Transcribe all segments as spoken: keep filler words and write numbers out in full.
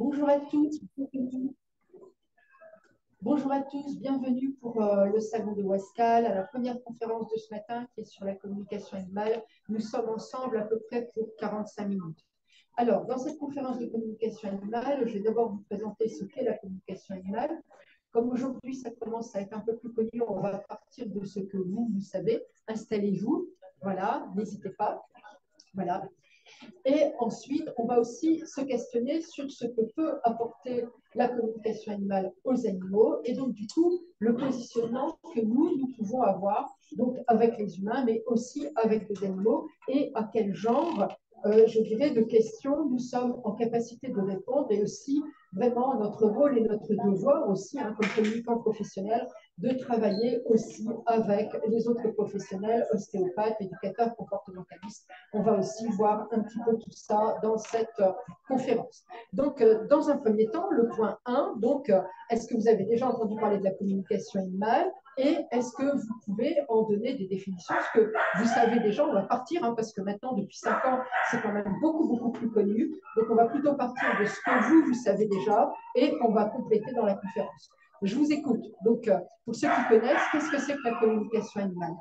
Bonjour à tous, bienvenue. Bonjour à tous, bienvenue pour euh, le salon de Wascal, à la première conférence de ce matin qui est sur la communication animale. Nous sommes ensemble à peu près pour quarante-cinq minutes. Alors, dans cette conférence de communication animale, je vais d'abord vous présenter ce qu'est la communication animale. Comme aujourd'hui, ça commence à être un peu plus connu, on va partir de ce que vous, vous savez. Installez-vous, voilà, n'hésitez pas. Voilà. Et ensuite, on va aussi se questionner sur ce que peut apporter la communication animale aux animaux et donc du coup le positionnement que nous, nous pouvons avoir donc avec les humains mais aussi avec les animaux et à quel genre, euh, je dirais, de questions nous sommes en capacité de répondre et aussi vraiment notre rôle et notre devoir aussi hein, comme communicants professionnels de travailler aussi avec les autres professionnels, ostéopathes, éducateurs, comportementalistes. On va aussi voir un petit peu tout ça dans cette euh, conférence. Donc, euh, dans un premier temps, le point un, donc, euh, est-ce que vous avez déjà entendu parler de la communication animale et est-ce que vous pouvez en donner des définitions? Parce que vous savez déjà, on va partir, hein, parce que maintenant, depuis cinq ans, c'est quand même beaucoup, beaucoup plus connu. Donc, on va plutôt partir de ce que vous, vous savez déjà et on va compléter dans la conférence. Je vous écoute. Donc, euh, pour ceux qui connaissent, qu'est-ce que c'est que la communication animale?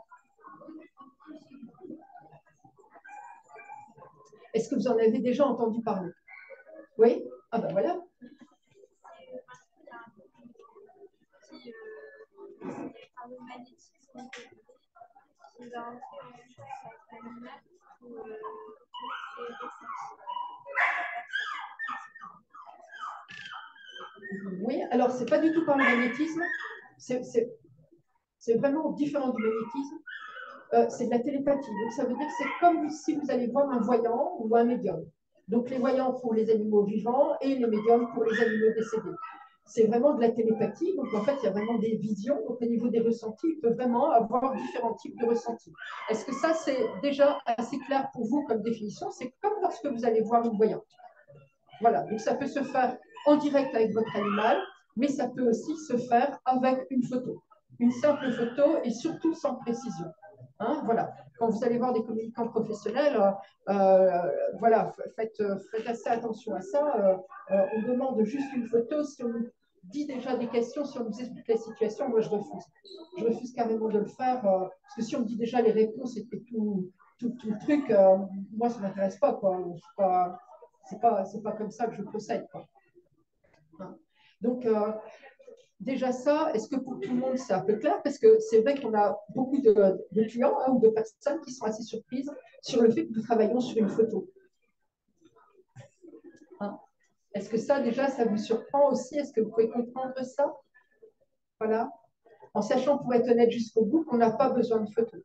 Est-ce que vous en avez déjà entendu parler? Oui? Ah ben voilà. Oui, alors c'est pas du tout par le magnétisme, c'est vraiment différent du magnétisme, euh, c'est de la télépathie. Donc ça veut dire que c'est comme si vous allez voir un voyant ou un médium. Donc les voyants pour les animaux vivants et les médiums pour les animaux décédés. C'est vraiment de la télépathie, donc en fait il y a vraiment des visions, donc au niveau des ressentis, il peut vraiment avoir différents types de ressentis. Est-ce que ça c'est déjà assez clair pour vous comme définition? C'est comme lorsque vous allez voir une voyante. Voilà, donc ça peut se faire en direct avec votre animal, mais ça peut aussi se faire avec une photo. Une simple photo et surtout sans précision. Hein, voilà. Quand vous allez voir des communicants professionnels, euh, voilà, faites, faites assez attention à ça. Euh, euh, on demande juste une photo. Si on nous dit déjà des questions, si on nous explique la situation, moi je refuse. Je refuse carrément de le faire, euh, parce que si on me dit déjà les réponses et tout, tout, tout le truc, euh, moi ça ne m'intéresse pas, quoi. Pas, c'est pas, c'est pas comme ça que je procède, quoi. Hein. Donc, euh, déjà ça, est-ce que pour tout le monde c'est un peu clair? Parce que c'est vrai qu'on a beaucoup de, de clients hein, ou de personnes qui sont assez surprises sur le fait que nous travaillons sur une photo. Hein. Est-ce que ça, déjà, ça vous surprend aussi? Est-ce que vous pouvez comprendre ça? Voilà. En sachant, pour être honnête jusqu'au bout, qu'on n'a pas besoin de photo.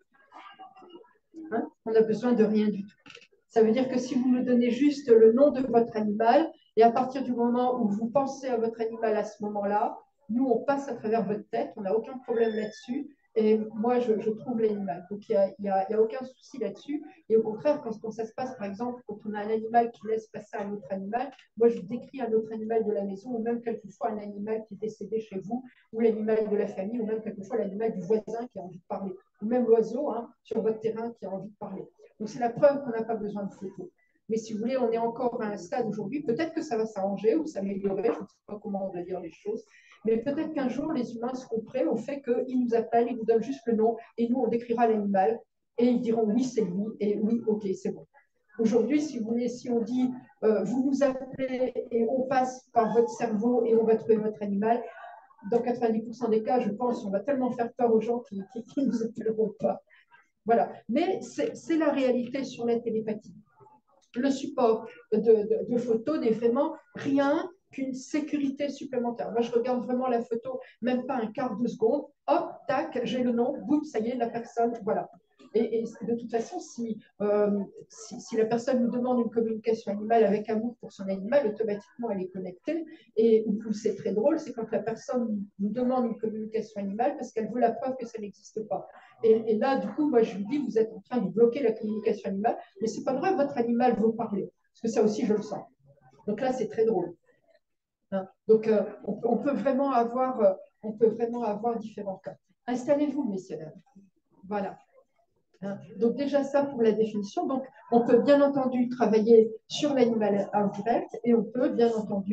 Hein. On n'a besoin de rien du tout. Ça veut dire que si vous me donnez juste le nom de votre animal, et à partir du moment où vous pensez à votre animal à ce moment-là, nous, on passe à travers votre tête, on n'a aucun problème là-dessus. Et moi, je, je trouve l'animal. Donc, il n'y a, a, a aucun souci là-dessus. Et au contraire, quand, quand ça se passe, par exemple, quand on a un animal qui laisse passer un autre animal, moi, je décris un autre animal de la maison, ou même quelquefois un animal qui est décédé chez vous, ou l'animal de la famille, ou même quelquefois l'animal du voisin qui a envie de parler, ou même l'oiseau hein, sur votre terrain qui a envie de parler. Donc, c'est la preuve qu'on n'a pas besoin de photos. Mais si vous voulez, on est encore à un stade aujourd'hui. Peut-être que ça va s'arranger ou s'améliorer. Je ne sais pas comment on va dire les choses. Mais peut-être qu'un jour, les humains seront prêts au fait qu'ils nous appellent, ils nous donnent juste le nom et nous, on décrira l'animal et ils diront oui, c'est lui et oui, ok, c'est bon. Aujourd'hui, si vous voulez, si on dit euh, vous nous appelez et on passe par votre cerveau et on va trouver votre animal, dans quatre-vingt-dix pour cent des cas, je pense, on va tellement faire peur aux gens qui ne nous appelleront pas. Voilà. Mais c'est la réalité sur la télépathie. Le support de, de, de photos n'est vraiment rien qu'une sécurité supplémentaire. Moi, je regarde vraiment la photo, même pas un quart de seconde. Hop, tac, j'ai le nom, boum, ça y est, la personne, voilà. Et, et de toute façon, si, euh, si, si, la personne nous demande une communication animale avec amour pour son animal, automatiquement, elle est connectée. Et c'est très drôle, c'est quand la personne nous demande une communication animale parce qu'elle veut la preuve que ça n'existe pas. Et, et là, du coup, moi, je lui dis, vous êtes en train de bloquer la communication animale, mais c'est pas vrai, votre animal veut parler. Parce que ça aussi, je le sens. Donc là, c'est très drôle. Hein. Donc, euh, on, on, peut vraiment avoir, euh, on peut vraiment avoir différents cas. Installez-vous, messieurs, dames. Voilà. Hein. Donc, déjà, ça pour la définition. Donc, on peut bien entendu travailler sur l'animal en direct et on peut bien entendu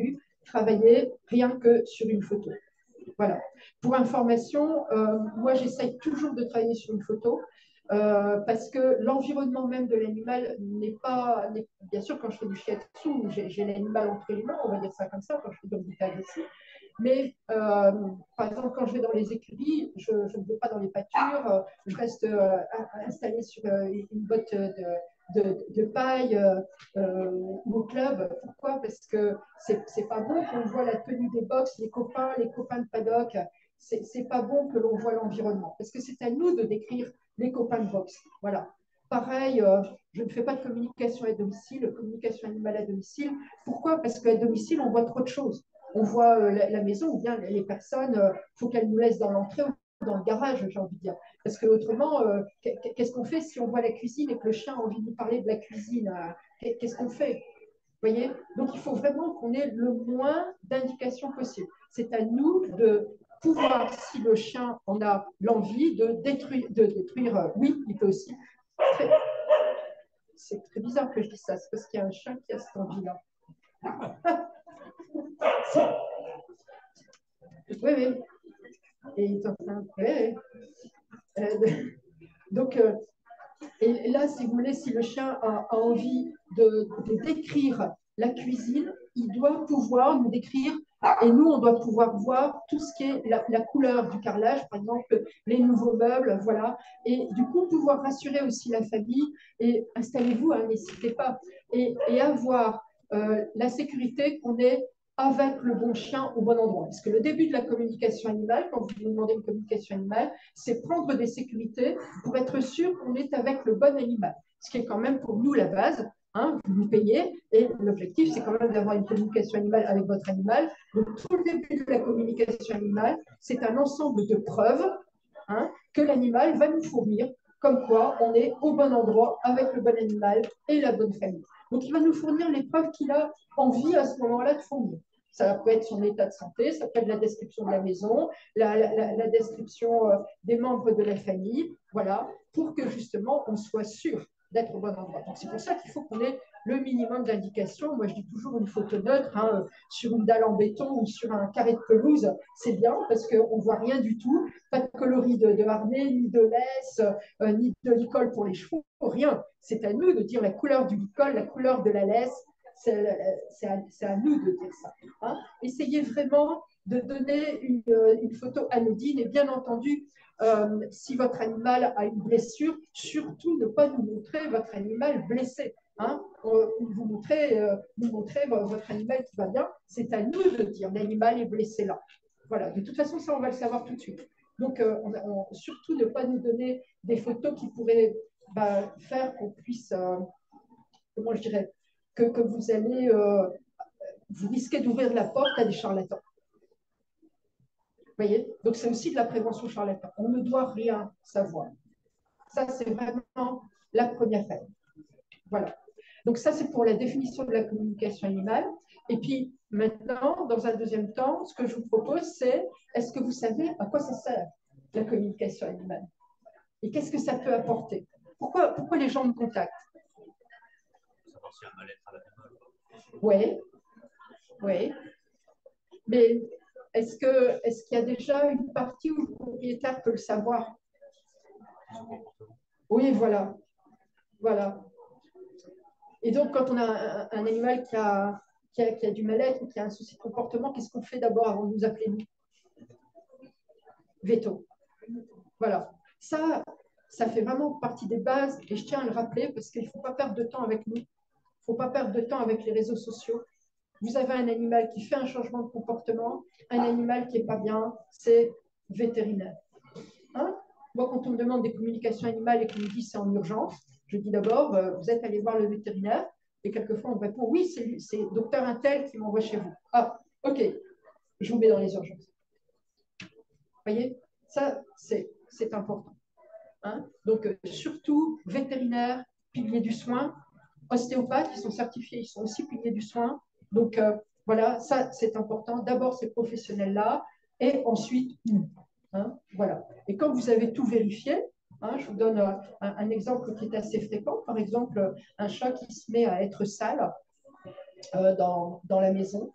travailler rien que sur une photo. Voilà. Pour information, euh, moi, j'essaye toujours de travailler sur une photo euh, parce que l'environnement même de l'animal n'est pas… Bien sûr, quand je fais du shiatsu, j'ai l'animal entre les mains, on va dire ça comme ça, quand je fais du rebutage aussi. Mais euh, par exemple, quand je vais dans les écuries, je, je ne vais pas dans les pâtures, je reste euh, installée sur euh, une botte de, de, de paille euh, euh, ou au club. Pourquoi? Parce que c'est pas bon qu'on voit la tenue des box, les copains, les copains de paddock. C'est pas bon que l'on voit l'environnement. Parce que c'est à nous de décrire les copains de box. Voilà. Pareil, euh, je ne fais pas de communication à domicile, communication animale à domicile. Pourquoi? Parce qu'à domicile, on voit trop de choses. On voit euh, la, la maison ou bien les personnes, il euh, faut qu'elles nous laissent dans l'entrée ou dans le garage, j'ai envie de dire. Parce que autrement, euh, qu'est-ce qu'on fait si on voit la cuisine et que le chien a envie de nous parler de la cuisine? Qu'est-ce qu'on fait? Vous voyez? Donc, il faut vraiment qu'on ait le moins d'indications possible. C'est à nous de pouvoir, si le chien en a l'envie, de détruire, de détruire. Euh, oui, il peut aussi. C'est très bizarre que je dise ça, c'est parce qu'il y a un chien qui a cette envie-là. Oui, oui. Et il est en train de… Oui, oui. Euh, donc, euh, et là, si vous voulez, si le chien a, a envie de, de décrire la cuisine, il doit pouvoir nous décrire, et nous, on doit pouvoir voir tout ce qui est la, la couleur du carrelage, par exemple, les nouveaux meubles, voilà. Et du coup, pouvoir rassurer aussi la famille, et installez-vous, hein, n'hésitez pas, et, et avoir euh, la sécurité qu'on est avec le bon chien au bon endroit. Parce que le début de la communication animale, quand vous vous demandez une communication animale, c'est prendre des sécurités pour être sûr qu'on est avec le bon animal. Ce qui est quand même pour nous la base. Hein, vous nous payez et l'objectif, c'est quand même d'avoir une communication animale avec votre animal. Donc, tout le début de la communication animale, c'est un ensemble de preuves hein, que l'animal va nous fournir, comme quoi on est au bon endroit avec le bon animal et la bonne famille. Donc, il va nous fournir les preuves qu'il a envie à ce moment-là de fournir. Ça peut être son état de santé, ça peut être la description de la maison, la, la, la description euh, des membres de la famille, voilà, pour que justement on soit sûr d'être au bon endroit. Donc c'est pour ça qu'il faut qu'on ait le minimum d'indications. Moi je dis toujours une photo neutre, hein, sur une dalle en béton ou sur un carré de pelouse, c'est bien parce qu'on ne voit rien du tout, pas de coloris de, de harnais, ni de laisse, euh, ni de licol pour les chevaux, rien. C'est à nous de dire la couleur du licol, la couleur de la laisse, c'est à, à nous de dire ça. Hein. Essayez vraiment de donner une, une, photo anodine et bien entendu, euh, si votre animal a une blessure, surtout ne pas nous montrer votre animal blessé. Hein. Vous montrez, euh, vous montrez votre animal qui va bien, c'est à nous de dire l'animal est blessé là. Voilà, de toute façon, ça on va le savoir tout de suite. Donc, euh, on, on, surtout ne pas nous donner des photos qui pourraient bah, faire qu'on puisse, euh, comment je dirais, que, que vous allez, euh, vous risquez d'ouvrir la porte à des charlatans. Vous voyez? Donc, c'est aussi de la prévention charlatan. On ne doit rien savoir. Ça, c'est vraiment la première règle. Voilà. Donc, ça, c'est pour la définition de la communication animale. Et puis, maintenant, dans un deuxième temps, ce que je vous propose, c'est est-ce que vous savez à quoi ça sert, la communication animale? Et qu'est-ce que ça peut apporter? Pourquoi, pourquoi les gens me contactent? Savoir s'il y a un mal-être à l'animal. Oui. Oui. Mais est-ce que, est-ce qu'il y a déjà une partie où le propriétaire peut le savoir? Oui, voilà. Voilà. Et donc, quand on a un, un animal qui a, qui, a, qui a du mal-être ou qui a un souci de comportement, qu'est-ce qu'on fait d'abord avant de nous appeler nous? Veto. Voilà. Ça, ça fait vraiment partie des bases et je tiens à le rappeler parce qu'il ne faut pas perdre de temps avec nous. Il ne faut pas perdre de temps avec les réseaux sociaux. Vous avez un animal qui fait un changement de comportement, un animal qui n'est pas bien, c'est vétérinaire. Hein? Moi, quand on me demande des communications animales et qu'on me dit c'est en urgence, je dis d'abord, euh, vous êtes allé voir le vétérinaire et quelquefois on me répond, oui, c'est docteur Intel qui m'envoie chez vous. Ah, ok, je vous mets dans les urgences. Vous voyez, ça, c'est important. Hein? Donc, euh, surtout, vétérinaire, pilier du soin, ostéopathes, qui sont certifiés, ils sont aussi piliers du soin. Donc, euh, voilà, ça, c'est important. D'abord, ces professionnels-là, et ensuite, nous. Hein, voilà. Et quand vous avez tout vérifié, hein, je vous donne un, un, exemple qui est assez fréquent. Par exemple, un chat qui se met à être sale euh, dans, dans la maison.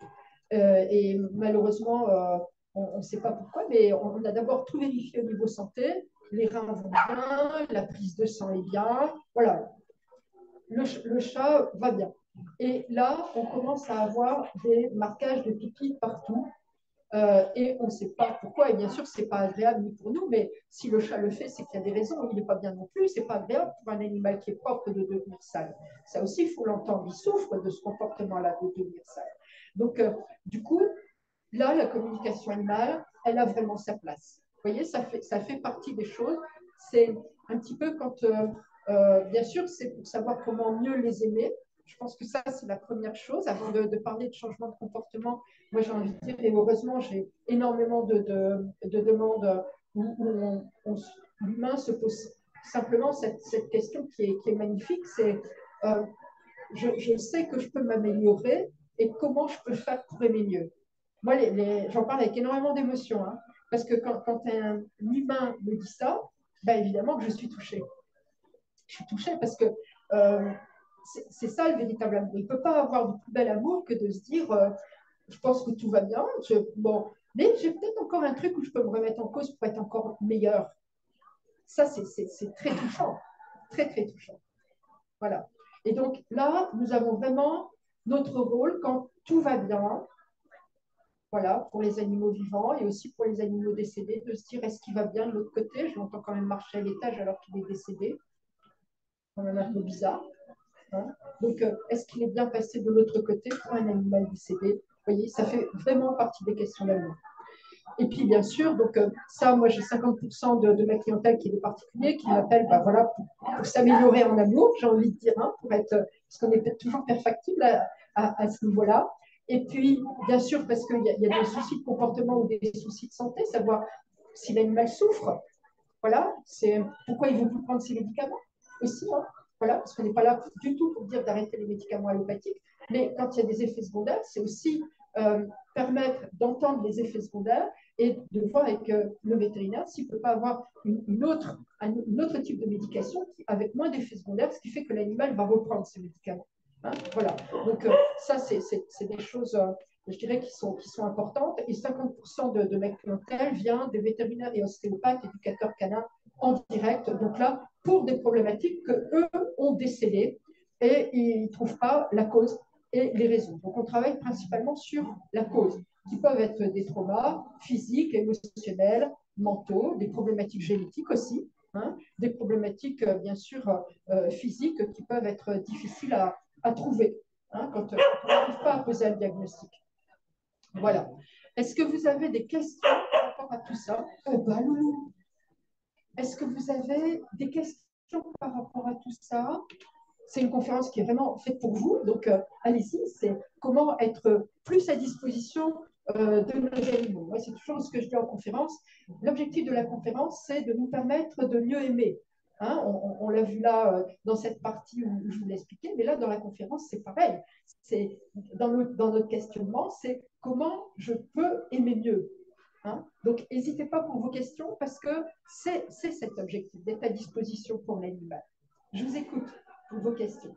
Euh, et malheureusement, euh, on ne sait pas pourquoi, mais on, on a d'abord tout vérifié au niveau santé. Les reins vont bien, la prise de sang est bien. Voilà, le, le chat va bien. Et là, on commence à avoir des marquages de pipi partout. Euh, et on ne sait pas pourquoi. Et bien sûr, ce n'est pas agréable ni pour nous, mais si le chat le fait, c'est qu'il y a des raisons. Il n'est pas bien non plus. Ce n'est pas agréable pour un animal qui est propre de devenir sale. Ça aussi, il faut l'entendre. Il souffre de ce comportement-là de devenir sale. Donc, euh, du coup, là, la communication animale, elle a vraiment sa place. Vous voyez, ça fait, ça fait partie des choses. C'est un petit peu quand, euh, euh, bien sûr, c'est pour savoir comment mieux les aimer. Je pense que ça, c'est la première chose. Avant de, de parler de changement de comportement, moi, j'ai envie de dire, et heureusement, j'ai énormément de, de, de demandes où, où on, on, l'humain se pose simplement cette, cette question qui est, qui est magnifique. C'est, euh, je, je sais que je peux m'améliorer et comment je peux faire pour aimer mieux. Moi, les, les, j'en parle avec énormément d'émotion, hein, parce que quand, quand un humain me dit ça, ben évidemment que je suis touchée. Je suis touchée parce que euh, c'est, c'est ça le véritable amour. Il ne peut pas avoir de plus bel amour que de se dire euh, je pense que tout va bien, je, bon, mais j'ai peut-être encore un truc où je peux me remettre en cause pour être encore meilleur. Ça, c'est, c'est, c'est très touchant, très, très touchant. Voilà. Et donc là, nous avons vraiment notre rôle quand tout va bien, voilà, pour les animaux vivants et aussi pour les animaux décédés, de se dire est-ce qu'il va bien de l'autre côté. Je l'entends quand même marcher à l'étage alors qu'il est décédé. Quand même un peu bizarre. Hein. Donc, euh, est-ce qu'il est bien passé de l'autre côté pour un animal décédé? Vous voyez, ça fait vraiment partie des questions d'amour. Et puis, bien sûr, donc euh, ça, moi, j'ai cinquante pour cent de, de ma clientèle qui est des particuliers qui m'appellent bah, voilà, pour, pour s'améliorer en amour, j'ai envie de dire, hein, pour être, parce qu'on est peut-être toujours perfectible à, à, à ce niveau-là. Et puis, bien sûr, parce qu'il y, y a des soucis de comportement ou des soucis de santé, savoir si l'animal souffre. Voilà, c'est pourquoi il ne veut plus prendre ses médicaments aussi. Hein, voilà, parce qu'on n'est pas là du tout pour dire d'arrêter les médicaments allopathiques. Mais quand il y a des effets secondaires, c'est aussi euh, permettre d'entendre les effets secondaires et de voir avec euh, le vétérinaire s'il ne peut pas avoir une, une, autre, un une autre type de médication qui, avec moins d'effets secondaires, ce qui fait que l'animal va reprendre ses médicaments. Hein, voilà. Donc, euh, ça, c'est des choses, euh, je dirais, qui sont, qui sont importantes. Et cinquante pour cent de, de ma clientèle vient des vétérinaires et ostéopathes, éducateurs canins en direct. Donc là, pour des problématiques qu'eux ont décelées et ils ne trouvent pas la cause et les raisons. Donc, on travaille principalement sur la cause, qui peuvent être des traumas physiques, émotionnels, mentaux, des problématiques génétiques aussi, hein, des problématiques, euh, bien sûr, euh, physiques qui peuvent être difficiles à, à trouver hein, quand, quand on n'arrive pas à poser le diagnostic. Voilà. Est-ce que vous avez des questions par rapport à tout ça? Oh, bah, loulou. Est-ce que vous avez des questions par rapport à tout ça? C'est une conférence qui est vraiment faite pour vous, donc euh, allez-y, c'est comment être plus à disposition euh, de nos animaux. Moi, c'est toujours ce que je dis en conférence. L'objectif de la conférence, c'est de nous permettre de mieux aimer. Hein, on, on l'a vu là euh, dans cette partie où, où je vous l'ai expliqué, mais là, dans la conférence, c'est pareil. C'est dans, le, dans notre questionnement, c'est comment je peux aimer mieux. Hein, donc, n'hésitez pas pour vos questions parce que c'est cet objectif d'être à disposition pour l'animal. Je vous écoute pour vos questions.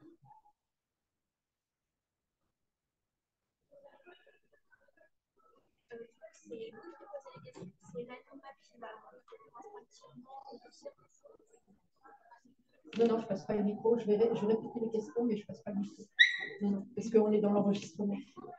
Non, non, je ne passe pas le micro. Je vais, je vais répéter les questions, mais je ne passe pas le micro. Non, non, parce qu'on est dans l'enregistrement.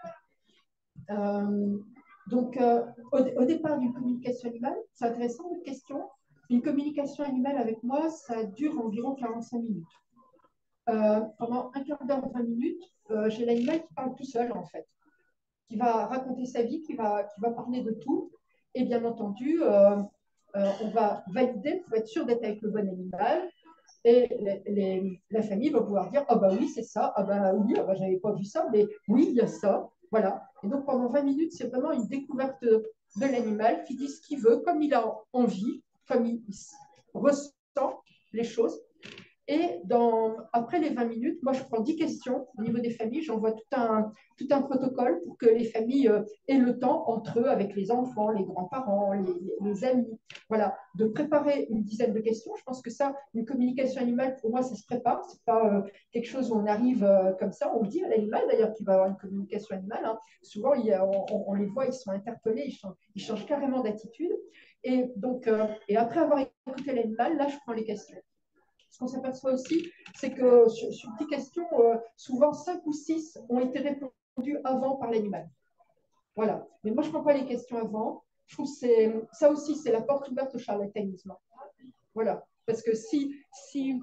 Euh, donc, euh, au, au départ d'une communication animale, c'est intéressant votre question. Une communication animale avec moi, ça dure environ quarante-cinq minutes. Euh, pendant un quart d'heure, vingt minutes, euh, j'ai l'animal qui parle tout seul, en fait, qui va raconter sa vie, qui va, qui va parler de tout. Et bien entendu, euh, euh, on va valider pour être sûr d'être avec le bon animal. Et les, les, la famille va pouvoir dire ah oh bah oui c'est ça, ah bah oui, ah bah, j'avais pas vu ça, mais oui il y a ça, voilà. Et donc pendant vingt minutes c'est vraiment une découverte de l'animal qui dit ce qu'il veut, comme il a envie, comme il, il ressent les choses. Et dans, après les vingt minutes, moi, je prends dix questions au niveau des familles. J'envoie tout un, tout un protocole pour que les familles euh, aient le temps, entre eux, avec les enfants, les grands-parents, les, les, les amis, voilà, de préparer une dizaine de questions. Je pense que ça, une communication animale, pour moi, ça se prépare. Ce n'est pas euh, quelque chose où on arrive euh, comme ça. On le dit à l'animal, d'ailleurs, qu'il va avoir une communication animale. Hein. Souvent, il y a, on, on les voit, ils sont interpellés, ils changent, ils changent carrément d'attitude. Et, donc, euh, et après avoir écouté l'animal, là, je prends les questions. Ce qu'on s'aperçoit aussi, c'est que sur, sur dix questions, euh, souvent cinq ou six ont été répondues avant par l'animal. Voilà. Mais moi, je ne prends pas les questions avant. Je trouve que ça aussi, c'est la porte ouverte au charlatanisme. Voilà. Parce que si, si,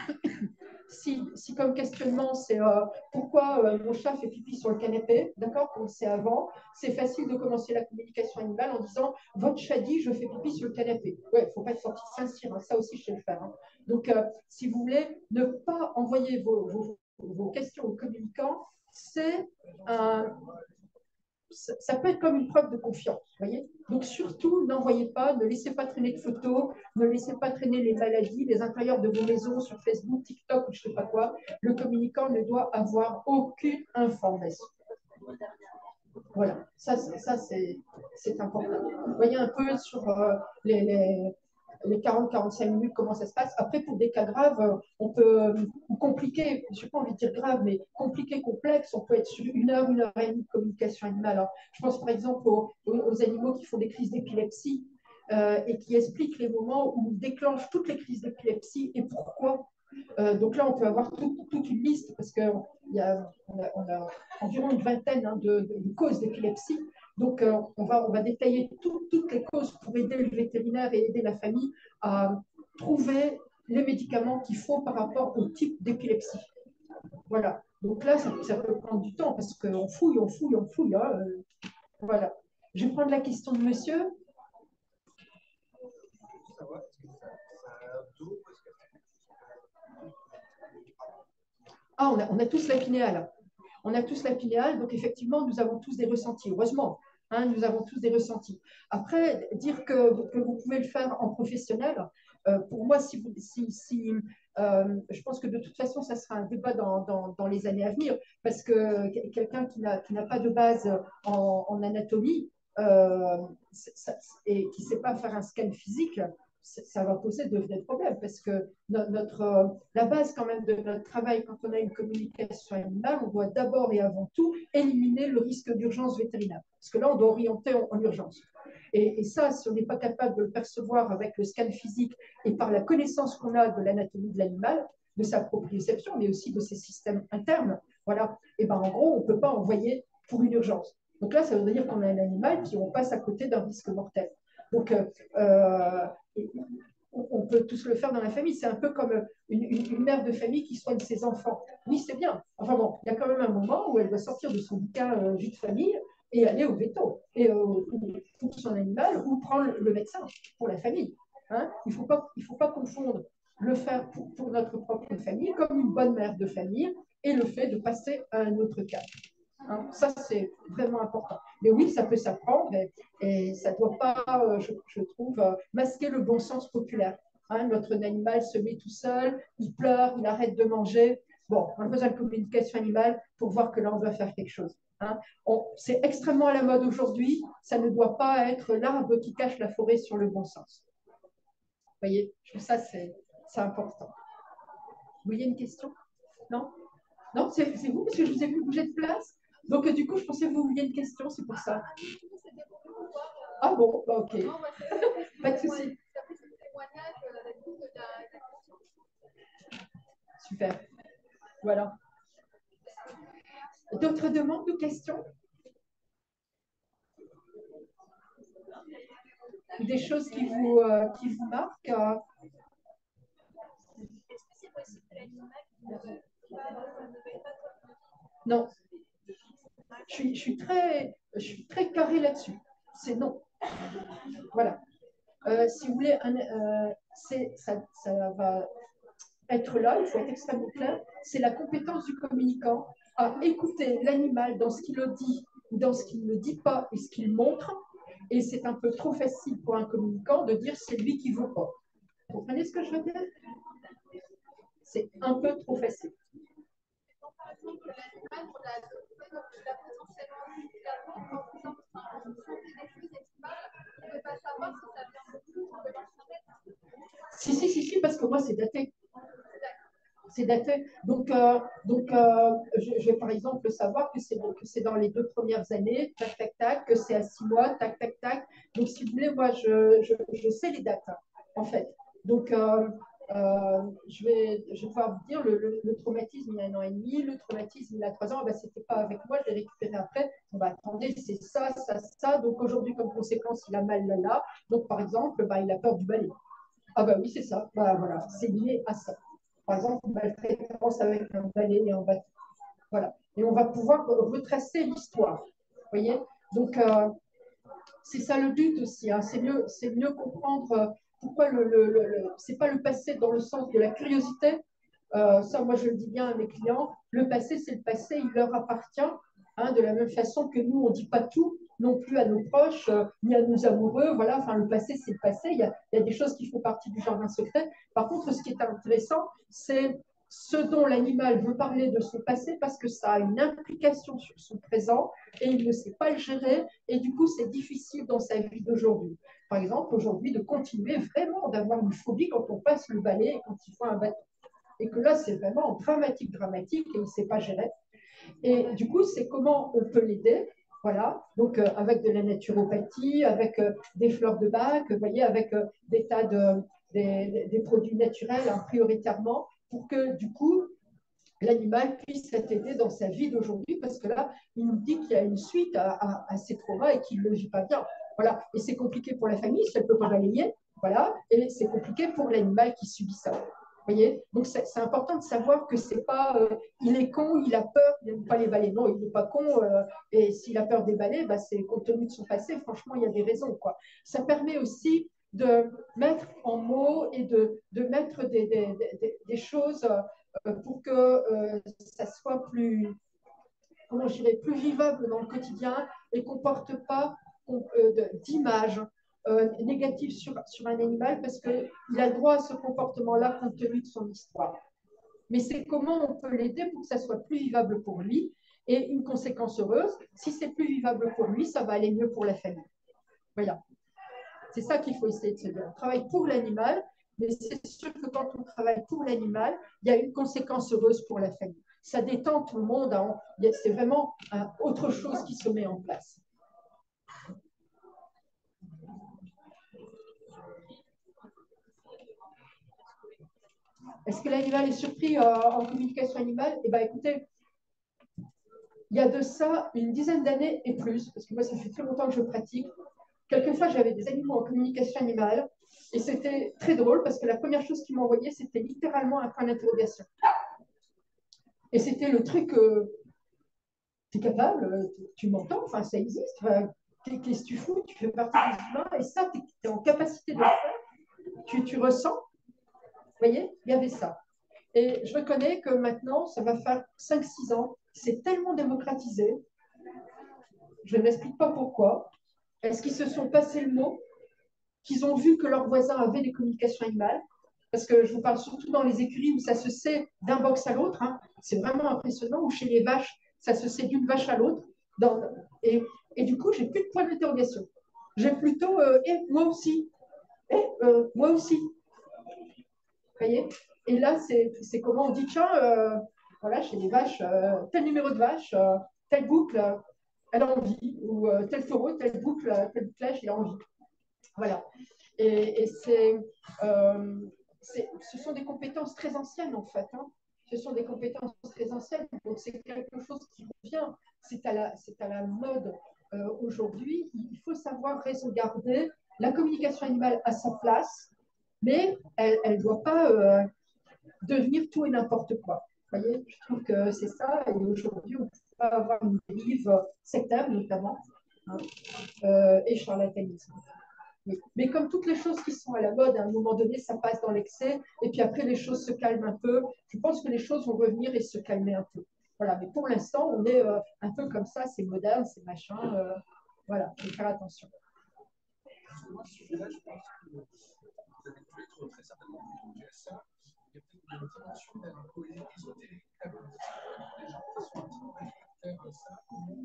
si, si comme questionnement, c'est euh, pourquoi euh, mon chat fait pipi sur le canapé, d'accord, comme c'est avant, c'est facile de commencer la communication animale en disant votre chat dit je fais pipi sur le canapé. Ouais, il ne faut pas être sorti de Saint-Cyr, hein, ça aussi je sais le faire. Hein. Donc, euh, si vous voulez, ne pas envoyer vos, vos, vos questions aux communicants, c'est un. Ça peut être comme une preuve de confiance, voyez. Donc surtout, n'envoyez pas, ne laissez pas traîner de photos, ne laissez pas traîner les maladies, les intérieurs de vos maisons sur Facebook, TikTok ou je ne sais pas quoi. Le communicant ne doit avoir aucune information. Voilà, ça, ça c'est important. Vous voyez un peu sur euh, les, les, les quarante à quarante-cinq minutes comment ça se passe. Après, pour des cas graves, on peut, ou compliqué, je n'ai pas envie de dire grave, mais compliqué, complexe, on peut être sur une heure, une heure et demie de communication animale. Alors, je pense par exemple aux, aux animaux qui font des crises d'épilepsie euh, et qui expliquent les moments où ils déclenchent toutes les crises d'épilepsie et pourquoi. Euh, donc là, on peut avoir tout, toute une liste parce qu'on a, on a, on a environ une vingtaine hein, de, de, de causes d'épilepsie. Donc, euh, on, va, on va détailler tout, toutes les causes pour aider le vétérinaire et aider la famille à trouver les médicaments qu'il faut par rapport au type d'épilepsie. Voilà. Donc là, ça, ça peut prendre du temps parce qu'on fouille, on fouille, on fouille. Hein. Euh, voilà. Je vais prendre la question de monsieur. Ah, on a, on a tous la pinéale. On a tous la pinéale, donc effectivement, nous avons tous des ressentis. Heureusement, hein, nous avons tous des ressentis. Après, dire que, que vous pouvez le faire en professionnel, euh, pour moi, si, vous, si, si euh, je pense que de toute façon, ça sera un débat dans, dans, dans les années à venir, parce que quelqu'un qui n'a pas de base en, en anatomie euh, ça, et qui ne sait pas faire un scan physique, ça va poser de vrais problèmes parce que notre, la base quand même de notre travail quand on a une communication animale, on doit d'abord et avant tout éliminer le risque d'urgence vétérinaire. Parce que là, on doit orienter en, en urgence. Et, et ça, si on n'est pas capable de le percevoir avec le scan physique et par la connaissance qu'on a de l'anatomie de l'animal, de sa proprioception, mais aussi de ses systèmes internes, voilà, et ben en gros, on ne peut pas envoyer pour une urgence. Donc là, ça veut dire qu'on a un animal qui on passe à côté d'un risque mortel. Donc, euh, on peut tous le faire dans la famille. C'est un peu comme une, une, une mère de famille qui soigne ses enfants. Oui, c'est bien. Enfin bon, il y a quand même un moment où elle doit sortir de son bouquin euh, vie de famille et aller au veto, et, euh, pour son animal, ou prendre le médecin pour la famille. Hein, il ne faut pas, il faut pas confondre le faire pour, pour notre propre famille comme une bonne mère de famille et le fait de passer à un autre cas. Hein, ça, c'est vraiment important. Mais oui, ça peut s'apprendre et, et ça ne doit pas, euh, je, je trouve, euh, masquer le bon sens populaire. Hein, notre animal se met tout seul, il pleure, il arrête de manger. Bon, on a besoin de communication animale pour voir que là, on doit faire quelque chose. Hein. C'est extrêmement à la mode aujourd'hui. Ça ne doit pas être l'arbre qui cache la forêt sur le bon sens. Vous voyez, ça, c'est important. Vous voyez une question? Non? Non, c'est vous, parce que je vous ai vu bouger de place. Donc, du coup, je pensais que vous vouliez une question, c'est pour ça. Ah bon, bah, ok. Pas de souci. Super. Voilà. D'autres demandes ou questions? Des choses qui vous, euh, qui vous marquent euh... Non. Je suis, je suis très, je suis très carré là-dessus. C'est non. Voilà. Euh, si vous voulez, un, euh, ça, ça va être là, il faut être extrêmement clair, c'est la compétence du communicant à écouter l'animal dans ce qu'il dit ou dans ce qu'il ne dit pas et ce qu'il montre. Et c'est un peu trop facile pour un communicant de dire c'est lui qui ne veut pas. Vous comprenez ce que je veux dire? c'est un peu trop facile. Si, si, si, si, parce que moi, c'est daté. C'est daté. Donc, euh, donc euh, je, je vais par exemple savoir que c'est dans les deux premières années, tac, tac, tac, que c'est à six mois, tac, tac, tac. Donc, si vous voulez, moi, je, je, je sais les dates, hein, en fait. Donc, euh, euh, je, vais, je vais pouvoir vous dire, le, le, le traumatisme, il y a un an et demi, le traumatisme, il y a trois ans, ben, ce n'était pas avec moi, je l'ai récupéré après. Bon, ben, attendez, c'est ça, ça, ça. Donc, aujourd'hui, comme conséquence, il a mal là, là. Donc, par exemple, ben, il a peur du balai. Ah ben oui, c'est ça. Ben, voilà, c'est lié à ça. Par exemple, maltraitance avec un balai et un bateau. Voilà. Et on va pouvoir retracer l'histoire. Vous voyez? Donc, euh, c'est ça le but aussi. Hein. C'est mieux, c'est mieux comprendre euh, pourquoi le, le, le, le c'est pas le passé dans le sens de la curiosité. Euh, ça, moi, je le dis bien à mes clients. Le passé, c'est le passé, il leur appartient. Hein, de la même façon que nous, on ne dit pas tout non plus à nos proches, euh, ni à nos amoureux. Voilà, enfin, le passé, c'est le passé. Il y, a, il y a des choses qui font partie du jardin secret. Par contre, ce qui est intéressant, c'est ce dont l'animal veut parler de son passé parce que ça a une implication sur son présent et il ne sait pas le gérer. Et du coup, c'est difficile dans sa vie d'aujourd'hui. Par exemple, aujourd'hui, de continuer vraiment d'avoir une phobie quand on passe le balai et quand il faut un bateau. Et que là, c'est vraiment dramatique, dramatique, et il ne sait pas gérer. Et du coup, c'est comment on peut l'aider. Voilà, donc euh, avec de la naturopathie, avec euh, des fleurs de bac, vous voyez, avec euh, des tas de des, des produits naturels hein, prioritairement, pour que du coup, l'animal puisse être aidé dans sa vie d'aujourd'hui, parce que là, il nous dit qu'il y a une suite à, à, à ces traumas et qu'il ne le vit pas bien. Voilà, et c'est compliqué pour la famille, si elle ne peut pas balayer, voilà, et c'est compliqué pour l'animal qui subit ça. Vous voyez? Donc, c'est important de savoir que c'est pas euh, il est con, il a peur, il n'aime pas les balais. Non, il n'est pas con. Euh, et s'il a peur des balais, bah, c'est compte tenu de son passé. Franchement, il y a des raisons. Quoi. Ça permet aussi de mettre en mots et de, de mettre des, des, des, des choses euh, pour que euh, ça soit plus, comment je dirais, plus vivable dans le quotidien et qu'on ne porte pas euh, d'images euh, négatives sur, sur un animal parce qu'il a le droit à ce comportement-là compte tenu de son histoire. Mais c'est comment on peut l'aider pour que ça soit plus vivable pour lui et une conséquence heureuse. Si c'est plus vivable pour lui, ça va aller mieux pour la famille. Voilà. C'est ça qu'il faut essayer de se dire. On travaille pour l'animal, mais c'est sûr que quand on travaille pour l'animal, il y a une conséquence heureuse pour la famille. Ça détend tout le monde. Hein. C'est vraiment hein, autre chose qui se met en place. Est-ce que l'animal est surpris euh, en communication animale? Eh bien, écoutez, il y a de ça une dizaine d'années et plus, parce que moi, ça fait très longtemps que je pratique. Quelquefois, j'avais des animaux en communication animale et c'était très drôle parce que la première chose qu'ils m'envoyaient, c'était littéralement un point d'interrogation. Et c'était le truc, euh, tu es capable, tu m'entends, enfin, ça existe. Enfin, qu'est-ce que tu fous? Tu fais partie des humains et ça, tu es en capacité de le faire. Tu, tu ressens. Vous voyez, il y avait ça. Et je reconnais que maintenant, ça va faire cinq six ans, c'est tellement démocratisé. Je ne m'explique pas pourquoi. Est-ce qu'ils se sont passés le mot, qu'ils ont vu que leurs voisins avaient des communications animales? Parce que je vous parle surtout dans les écuries où ça se sait d'un box à l'autre. Hein. C'est vraiment impressionnant. Ou chez les vaches, ça se sait d'une vache à l'autre. Dans... Et, et du coup, j'ai plus de point d'interrogation. J'ai plutôt, euh, eh, moi aussi. Eh, euh, moi aussi. Vous voyez? Et là, c'est comment on dit, tiens, euh, voilà, chez les vaches, euh, tel numéro de vache, euh, telle boucle, euh, elle a envie, ou euh, tel taureau, telle boucle, tel bouclage, il a envie. Voilà. Et, et c'est, euh, ce sont des compétences très anciennes, en fait. Hein. Ce sont des compétences très anciennes. Donc, c'est quelque chose qui revient. C'est à la, c'est à la mode euh, aujourd'hui. Il faut savoir raison garder. La communication animale a sa place, mais elle ne doit pas euh, devenir tout et n'importe quoi. Vous voyez, je trouve que c'est ça. Et aujourd'hui, on peut pas avoir une dérive sectaire, notamment, hein, euh, et charlatanisme. Mais comme toutes les choses qui sont à la mode, à un moment donné, ça passe dans l'excès, et puis après, les choses se calment un peu. Je pense que les choses vont revenir et se calmer un peu. Voilà, mais pour l'instant, on est euh, un peu comme ça, c'est moderne, c'est machin. Euh, voilà, il faut faire attention. Moi, ce sujet-là, je pense que vous avez tous les trois très certainement entendu ça. il y a peut-être une dimension d'un peu ésotérique, les gens qui sont un petit peu réfractaires à ça,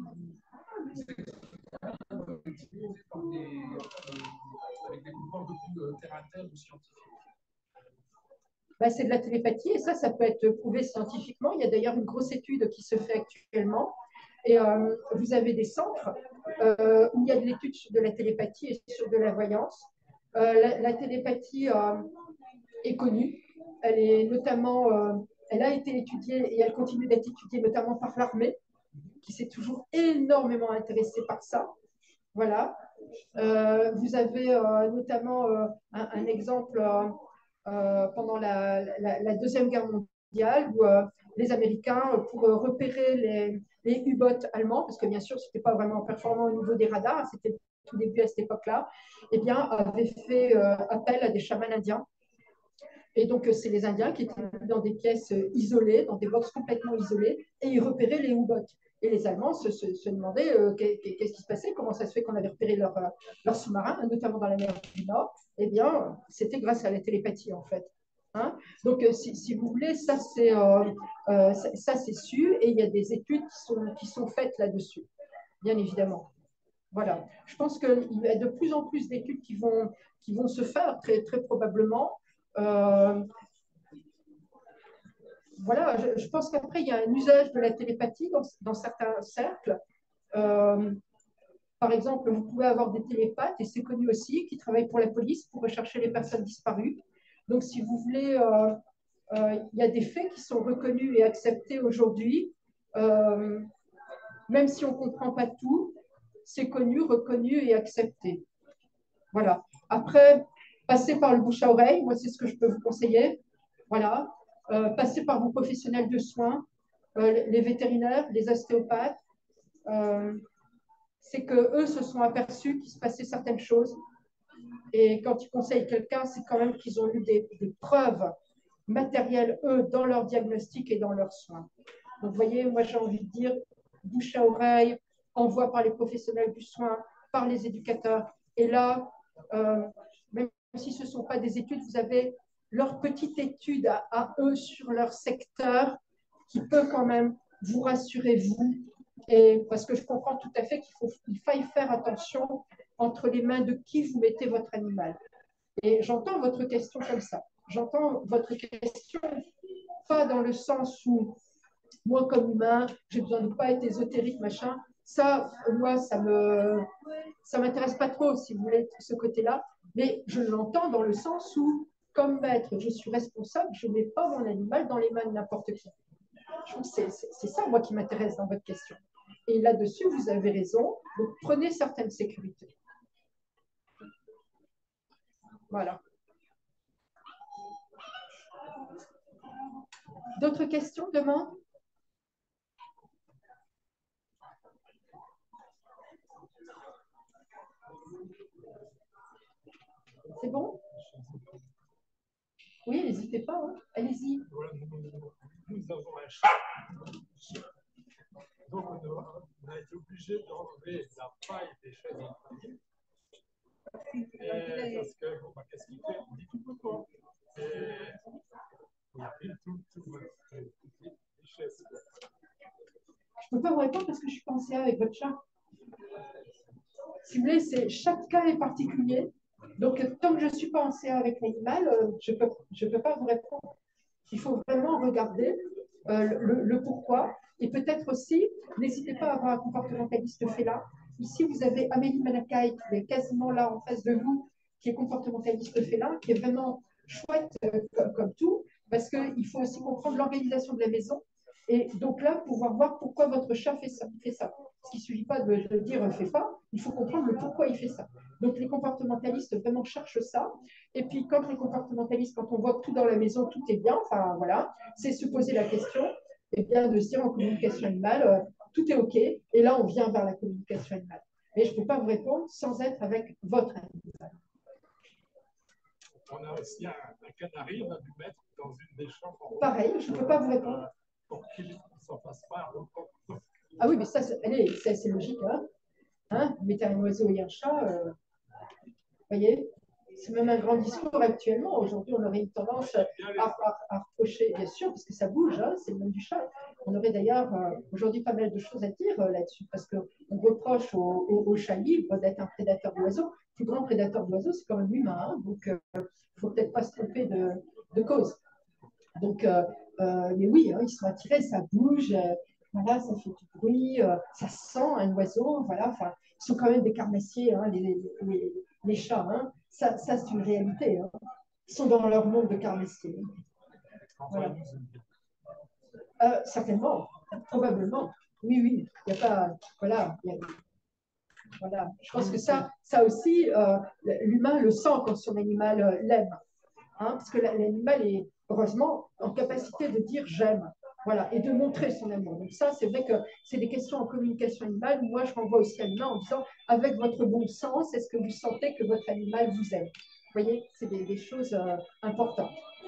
utilisés par des, euh, avec des mouvements un peu plus euh, terre à terre ou scientifiques. Ben, c'est de la télépathie et ça, ça peut être prouvé scientifiquement. Il y a d'ailleurs une grosse étude qui se fait actuellement. Et euh, vous avez des centres euh, où il y a de l'étude sur de la télépathie et sur de la voyance. Euh, la, la télépathie euh, est connue. Elle est notamment, euh, elle a été étudiée et elle continue d'être étudiée notamment par l'armée, qui s'est toujours énormément intéressée par ça. Voilà. Euh, vous avez euh, notamment euh, un, un exemple euh, euh, pendant la, la, la Deuxième Guerre mondiale où euh, les Américains, pour euh, repérer les, les U-boats allemands, parce que bien sûr, ce n'était pas vraiment performant au niveau des radars, c'était tout début à cette époque-là, eh bien, avaient fait euh, appel à des chamans indiens. Et donc, c'est les Indiens qui étaient dans des pièces isolées, dans des boxes complètement isolées, et ils repéraient les U-boats. Et les Allemands se, se, se demandaient euh, qu'est-ce qui se passait, comment ça se fait qu'on avait repéré leurs leur sous-marins, notamment dans la mer du Nord. Eh bien, c'était grâce à la télépathie, en fait. Hein. Donc, si, si vous voulez, ça c'est euh, euh, ça, c'est su, et il y a des études qui sont, qui sont faites là-dessus, bien évidemment. Voilà. Je pense qu'il y a de plus en plus d'études qui vont, qui vont se faire, très, très probablement. Euh, voilà, je, je pense qu'après, il y a un usage de la télépathie dans, dans certains cercles. Euh, par exemple, vous pouvez avoir des télépathes, et c'est connu aussi, qui travaillent pour la police pour rechercher les personnes disparues. Donc, si vous voulez, euh, euh, il y a des faits qui sont reconnus et acceptés aujourd'hui. Euh, même si on ne comprend pas tout, c'est connu, reconnu et accepté. Voilà. Après, passez par le bouche à oreille, moi, c'est ce que je peux vous conseiller. Voilà. Euh, passez par vos professionnels de soins, euh, les vétérinaires, les ostéopathes. Euh, c'est qu'eux se sont aperçus qu'il se passait certaines choses. Et quand ils conseillent quelqu'un, c'est quand même qu'ils ont eu des, des preuves matérielles, eux, dans leur diagnostic et dans leurs soins. Donc, vous voyez, moi, j'ai envie de dire bouche à oreille, envoi par les professionnels du soin, par les éducateurs. Et là, euh, même si ce ne sont pas des études, vous avez leur petite étude à, à eux sur leur secteur qui peut quand même vous rassurer, vous. Et parce que je comprends tout à fait qu'il faut, qu'il faille faire attention entre les mains de qui vous mettez votre animal. Et j'entends votre question comme ça. J'entends votre question pas dans le sens où moi, comme humain, j'ai besoin de ne pas être ésotérique, machin. Ça, moi, ça me, ça m'intéresse pas trop, si vous voulez, ce côté-là. Mais je l'entends dans le sens où, comme maître, je suis responsable, je ne mets pas mon animal dans les mains de n'importe qui. Je trouve que c'est, c'est, c'est ça, moi, qui m'intéresse dans votre question. Et là-dessus, vous avez raison. Donc, prenez certaines sécurités. Voilà. D'autres questions demain? C'est bon? Oui, n'hésitez pas, hein. Allez-y. Nous avons un chat. Donc, on a été obligé d'enlever la paille des chaises employées. Et parce que, bon, bah, qu'est-ce qu'il fait? Il dit tout le temps. Et il pile tout, tout, toutes les chaises. Je ne peux pas vous répondre parce que je suis pensée avec votre chat. Si vous voulez, c'est, chaque cas est particulier. Donc, tant que je ne suis pas en C A avec l'animal, je ne peux, je peux pas vous répondre. Il faut vraiment regarder euh, le, le pourquoi. Et peut-être aussi, n'hésitez pas à avoir un comportementaliste félin. Ici, vous avez Amélie Manakai qui est quasiment là en face de vous, qui est comportementaliste félin, qui est vraiment chouette euh, comme, comme tout, parce qu'il faut aussi comprendre l'organisation de la maison. Et donc là, pouvoir voir pourquoi votre chat fait ça. Fait ça. Parce qu'il ne suffit pas de, de dire « fais pas », il faut comprendre le pourquoi il fait ça. Donc les comportementalistes vraiment cherchent ça. Et puis quand les comportementalistes, quand on voit que tout dans la maison, tout est bien, enfin voilà, c'est se poser la question, et bien de se dire en communication animale, euh, tout est OK, et là on vient vers la communication animale. Mais je ne peux pas vous répondre sans être avec votre animal. On a aussi un, un canari, on a dû mettre dans une des chambres. Pareil, je ne peux pas vous répondre. Pour qu'il ne s'en fasse pas. Ah oui, mais ça, c'est, allez, c'est assez logique. Hein, hein, vous mettez un oiseau et un chat, euh, vous voyez. C'est même un grand discours actuellement. Aujourd'hui, on aurait une tendance à, à, à reprocher, bien sûr, parce que ça bouge, hein, c'est le monde du chat. On aurait d'ailleurs euh, aujourd'hui pas mal de choses à dire euh, là-dessus, parce qu'on reproche au, au, au chat libre d'être un prédateur d'oiseaux. Le plus grand prédateur d'oiseaux, c'est quand même l'humain. Hein, donc, il euh, ne faut peut-être pas se tromper de, de cause. Donc, euh, euh, mais oui, hein, ils sont attirés, ça bouge, euh, voilà, ça fait du bruit, euh, ça sent un oiseau, voilà. Enfin, ils sont quand même des carnassiers, hein, les, les, les chats. Hein. Ça, ça c'est une réalité. Hein. Ils sont dans leur monde de carnassiers. Voilà. Euh, certainement, probablement. Oui, oui. Il n'y a pas. Voilà. Y a, voilà. Je pense que ça, ça aussi, euh, l'humain le sent quand son animal euh, l'aime. Hein, parce que l'animal est, heureusement, en capacité de dire j'aime. Voilà, et de montrer son amour. Donc ça, c'est vrai que c'est des questions en communication animale. Moi, je renvoie aussi à l'humain en disant, avec votre bon sens, est-ce que vous sentez que votre animal vous aime? Vous voyez, c'est des, des choses euh, importantes.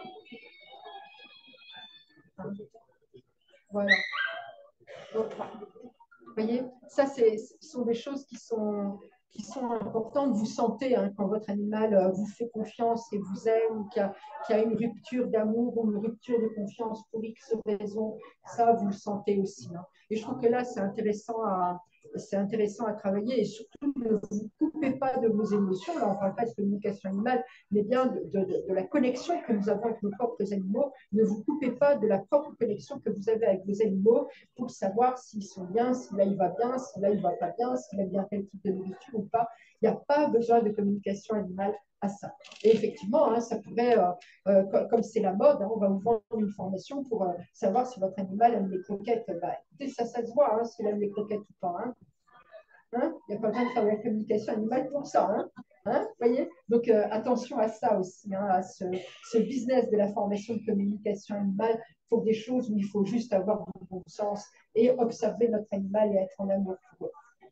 Hein. Voilà. Donc, vous voyez, ça, ce sont des choses qui sont, qui sont importantes. Vous sentez hein, quand votre animal euh, vous fait confiance et vous aime, qu'il y, qu y a une rupture d'amour ou une rupture de confiance pour X raison, ça, vous le sentez aussi. Hein. Et je trouve que là, c'est intéressant à, c'est intéressant à travailler et surtout, ne vous coupez pas de vos émotions. Là, on ne parle pas de communication animale, mais bien de, de, de, de la connexion que nous avons avec nos propres animaux. Ne vous coupez pas de la propre connexion que vous avez avec vos animaux pour savoir s'ils sont bien, si là il va bien, si là il ne va pas bien, s'il aime bien quel type de nourriture ou pas. Il n'y a pas besoin de communication animale à ça. Et effectivement, hein, ça pourrait, euh, euh, comme c'est la mode, hein, on va vous vendre une formation pour euh, savoir si votre animal aime les croquettes. Bah, écoutez, ça, ça se voit, hein, s'il aime les croquettes ou pas. Hein. Hein, il n'y a pas besoin de faire de la communication animale pour ça. Hein. Hein, voyez. Donc, euh, attention à ça aussi, hein, à ce, ce business de la formation de communication animale pour des choses où il faut juste avoir du bon sens et observer notre animal et être en amour pour eux.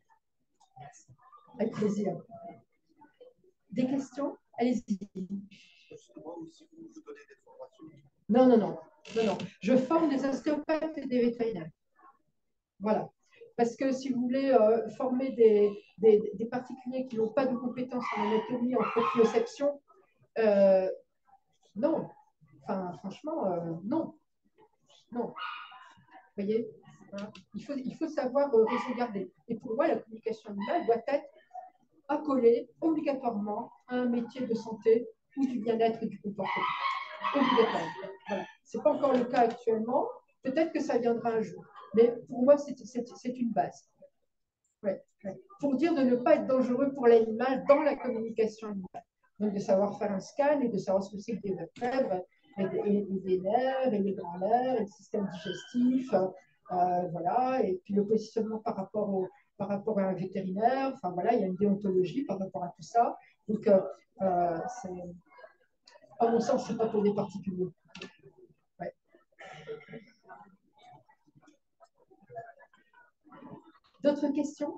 Avec plaisir. Des questions? Allez-y. Non, non, non, non, non. Je forme des ostéopathes et des vétérinaires. Voilà. Parce que si vous voulez euh, former des, des, des particuliers qui n'ont pas de compétences en anatomie, en proprioception, euh, non. Enfin, franchement, euh, non. Non. Vous voyez hein, il, faut, il faut savoir euh, regarder. Et pour moi, la communication animale doit être accolée obligatoirement à un métier de santé ou du bien-être et du comportement. Obligatoirement. Voilà. Ce n'est pas encore le cas actuellement. Peut-être que ça viendra un jour. Mais pour moi, c'est une base. Ouais, ouais. Pour dire de ne pas être dangereux pour l'animal dans la communication animale. Donc, de savoir faire un scan et de savoir ce que c'est que des vertèbres, et, et, et des nerfs, et les grands nerfs, et le système digestif, euh, voilà, et puis le positionnement par rapport, au, par rapport à un vétérinaire. Enfin, voilà, il y a une déontologie par rapport à tout ça. Donc, euh, euh, à mon sens, ce n'est pas pour des particuliers. Ouais. D'autres questions?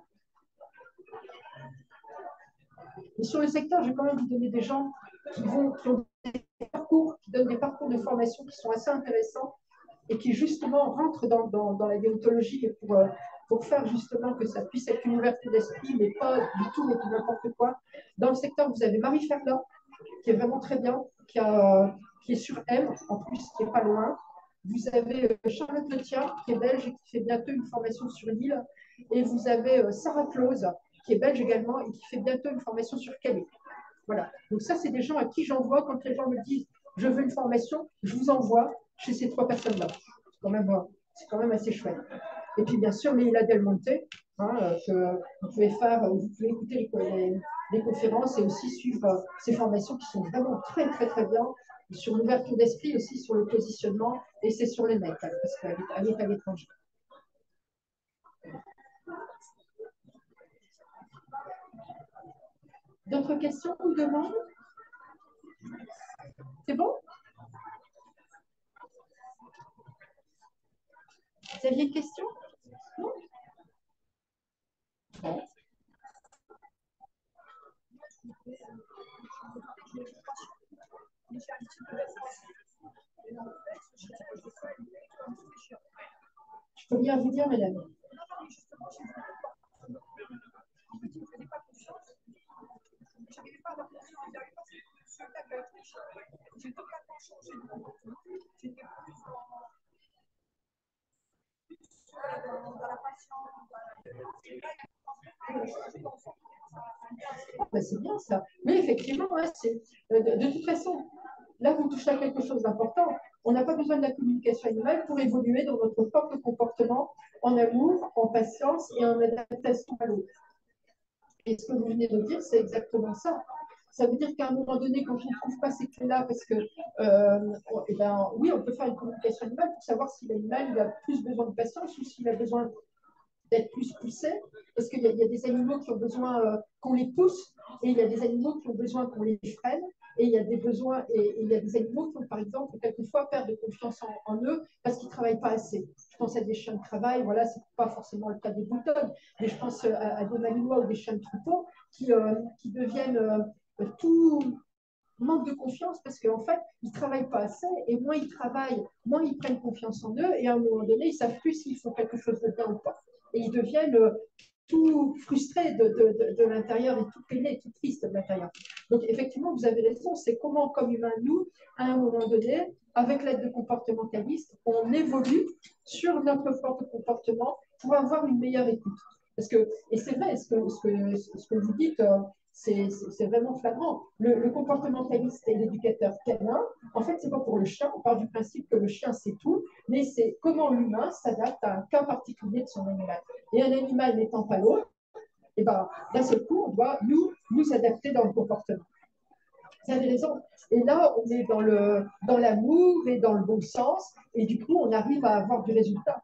Et sur le secteur, je vais quand même vous donner des gens qui, vont, qui ont des parcours, qui donnent des parcours de formation qui sont assez intéressants et qui justement rentrent dans, dans, dans la déontologie pour, pour faire justement que ça puisse être une ouverture d'esprit, mais pas du tout, mais n'importe quoi. Dans le secteur, vous avez Marie Ferlin, qui est vraiment très bien, qui, a, qui est sur M, en plus, qui n'est pas loin. Vous avez Charlotte Letien, qui est belge et qui fait bientôt une formation sur l'île. Et vous avez Sarah Clause, qui est belge également et qui fait bientôt une formation sur Calais. Voilà. Donc ça, c'est des gens à qui j'envoie quand les gens me disent « je veux une formation », je vous envoie chez ces trois personnes-là. C'est quand même, c'est quand même assez chouette. Et puis, bien sûr, Leila Del Monte, hein, que vous pouvez faire, vous pouvez écouter les, les, les conférences et aussi suivre ces formations qui sont vraiment très, très, très bien sur l'ouverture d'esprit, aussi sur le positionnement, et c'est sur le net, hein, parce qu'elle est à l'étranger. D'autres questions ou demandes? C'est bon? Vous aviez une question? Non? Bon. Je peux bien vous dire, mesdames. j'ai totalement changé de comportement. J'étais plus dans, dans, dans la patience, dans la violence. Et là, il a changé dans son Ben, c'est bien ça. Mais effectivement, ouais, c'est, euh, de, de toute façon, là, vous touchez à quelque chose d'important. On n'a pas besoin de la communication animale pour évoluer dans notre propre comportement en amour, en patience et en adaptation à l'autre. Et ce que vous venez de dire, c'est exactement ça. Ça veut dire qu'à un moment donné, quand on ne trouve pas ces clés-là, parce que, euh, eh ben, oui, on peut faire une communication animale pour savoir si l'animal il a plus besoin de patience ou s'il a besoin d'être plus poussé, parce qu'il y, y a des animaux qui ont besoin euh, qu'on les pousse, et il y a des animaux qui ont besoin qu'on les freine, et il y a des besoins, et, et il y a des animaux qui ont, par exemple, quelquefois perdre de confiance en, en eux parce qu'ils ne travaillent pas assez. Je pense à des chiens de travail, voilà, c'est pas forcément le cas des boutons, mais je pense à, à des malinois ou des chiens de troupeau qui, euh, qui deviennent euh, tout manque de confiance parce qu'en fait, ils ne travaillent pas assez et moins ils travaillent, moins ils prennent confiance en eux et à un moment donné, ils ne savent plus s'ils font quelque chose de bien ou pas. Et ils deviennent euh, tout frustrés de, de, de, de l'intérieur et tout peinés, tout tristes de l'intérieur. Donc effectivement, vous avez raison, c'est comment, comme humains, nous, à un moment donné, avec l'aide de comportementalistes, on évolue sur notre propre comportement pour avoir une meilleure écoute. Parce que, et c'est vrai, ce que, ce que, ce que vous dites, euh, c'est vraiment flagrant. Le, le comportementaliste et l'éducateur canin, en fait, c'est pas pour le chien. On part du principe que le chien, c'est tout, mais c'est comment l'humain s'adapte à un cas particulier de son animal. Et un animal n'étant pas l'autre, et ben, d'un seul coup, on doit nous, nous adapter dans le comportement. Vous avez raison. Et là, on est dans le dans l'amour et dans le bon sens, et du coup, on arrive à avoir du résultat.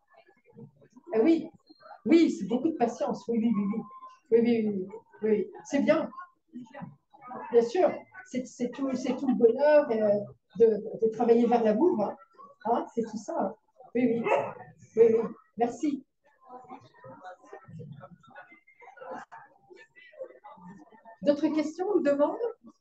Et oui, oui, c'est beaucoup de patience. Oui, oui, oui, oui. Oui, oui, oui, oui. oui. C'est bien. Bien sûr, c'est tout, tout le bonheur euh, de, de travailler vers l'amour. Hein. Hein, c'est tout ça. Oui, oui. Oui, oui. Merci. D'autres questions ou demandes?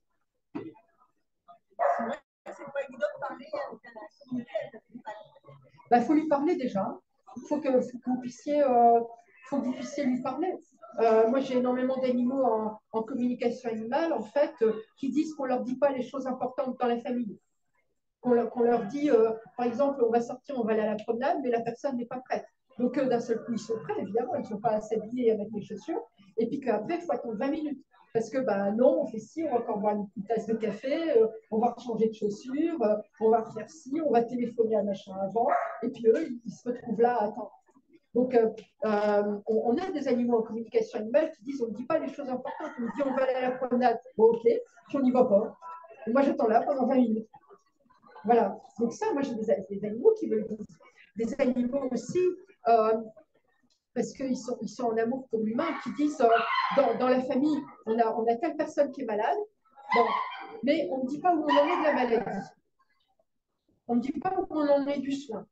Il faut lui parler déjà. Il faut que, faut que vous puissiez, euh, faut que vous puissiez lui parler. Euh, moi, j'ai énormément d'animaux en, en communication animale, en fait, euh, qui disent qu'on ne leur dit pas les choses importantes dans la famille. Qu'on leur, qu'on leur dit, euh, par exemple, on va sortir, on va aller à la promenade, mais la personne n'est pas prête. Donc, euh, d'un seul coup, ils sont prêts, évidemment, ils ne sont pas à s'habiller et à mettre les chaussures. Et puis qu'après, il faut attendre vingt minutes. Parce que, bah, non, on fait ci, on va encore boire une tasse de café, euh, on va changer de chaussures, euh, on va faire ci, on va téléphoner à machin avant. Et puis, eux, ils, ils se retrouvent là à attendre. Donc, euh, euh, on, on a des animaux en communication animale qui disent on ne dit pas les choses importantes, on dit on va aller à la promenade. Bon, ok, puis on n'y va pas. Et moi, j'attends là pendant vingt minutes. Voilà. Donc, ça, moi, j'ai des, des animaux qui veulent des animaux aussi, euh, parce qu'ils sont, ils sont en amour pour l'humain, qui disent euh, dans, dans la famille, on a, on a telle personne qui est malade, bon, mais on ne dit pas où on en est de la maladie. On ne dit pas où on en est du soin.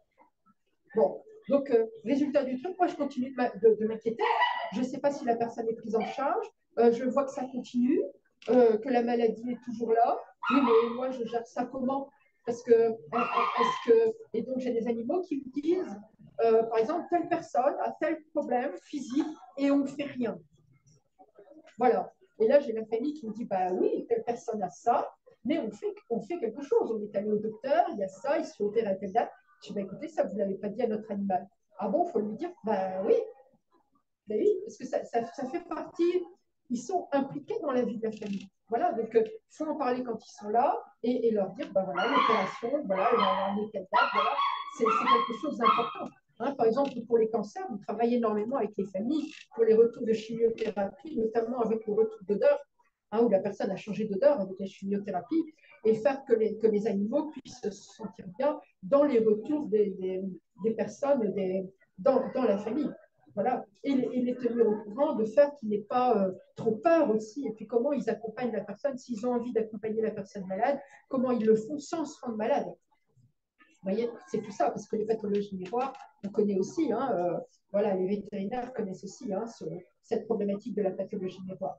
Bon, donc, euh, résultat du truc, moi, je continue de, de, de m'inquiéter. Je ne sais pas si la personne est prise en charge. Euh, je vois que ça continue, euh, que la maladie est toujours là. Oui, mais moi, je gère ça comment? Parce que, est-ce que, et donc, j'ai des animaux qui me disent, euh, par exemple, telle personne a tel problème physique et on ne fait rien. Voilà. Et là, j'ai la famille qui me dit, bah oui, telle personne a ça, mais on fait, on fait quelque chose. On est allé au docteur, il y a ça, il se fait opérer à telle date. Je dis, bah écoutez, ça, vous ne l'avez pas dit à notre animal. Ah bon, il faut lui dire, bah oui. Bah oui, parce que ça, ça, ça fait partie, ils sont impliqués dans la vie de la famille. Voilà, donc il euh, faut en parler quand ils sont là et, et leur dire, bah voilà, l'opération, voilà, il va avoir une telle date, voilà, c'est quelque chose d'important. Hein, par exemple, pour les cancers, on travaille énormément avec les familles pour les retours de chimiothérapie, notamment avec le retour d'odeur, hein, où la personne a changé d'odeur avec la chimiothérapie, et faire que les, que les animaux puissent se sentir bien dans les retours des, des, des personnes des, dans, dans la famille. Voilà. Et, et les tenir au courant, de faire qu'ils n'aient pas euh, trop peur aussi, et puis comment ils accompagnent la personne, s'ils ont envie d'accompagner la personne malade, comment ils le font sans se rendre malade. Vous voyez, c'est tout ça, parce que les pathologies miroirs, on connaît aussi, hein, euh, voilà, les vétérinaires connaissent aussi hein, ce, cette problématique de la pathologie miroir.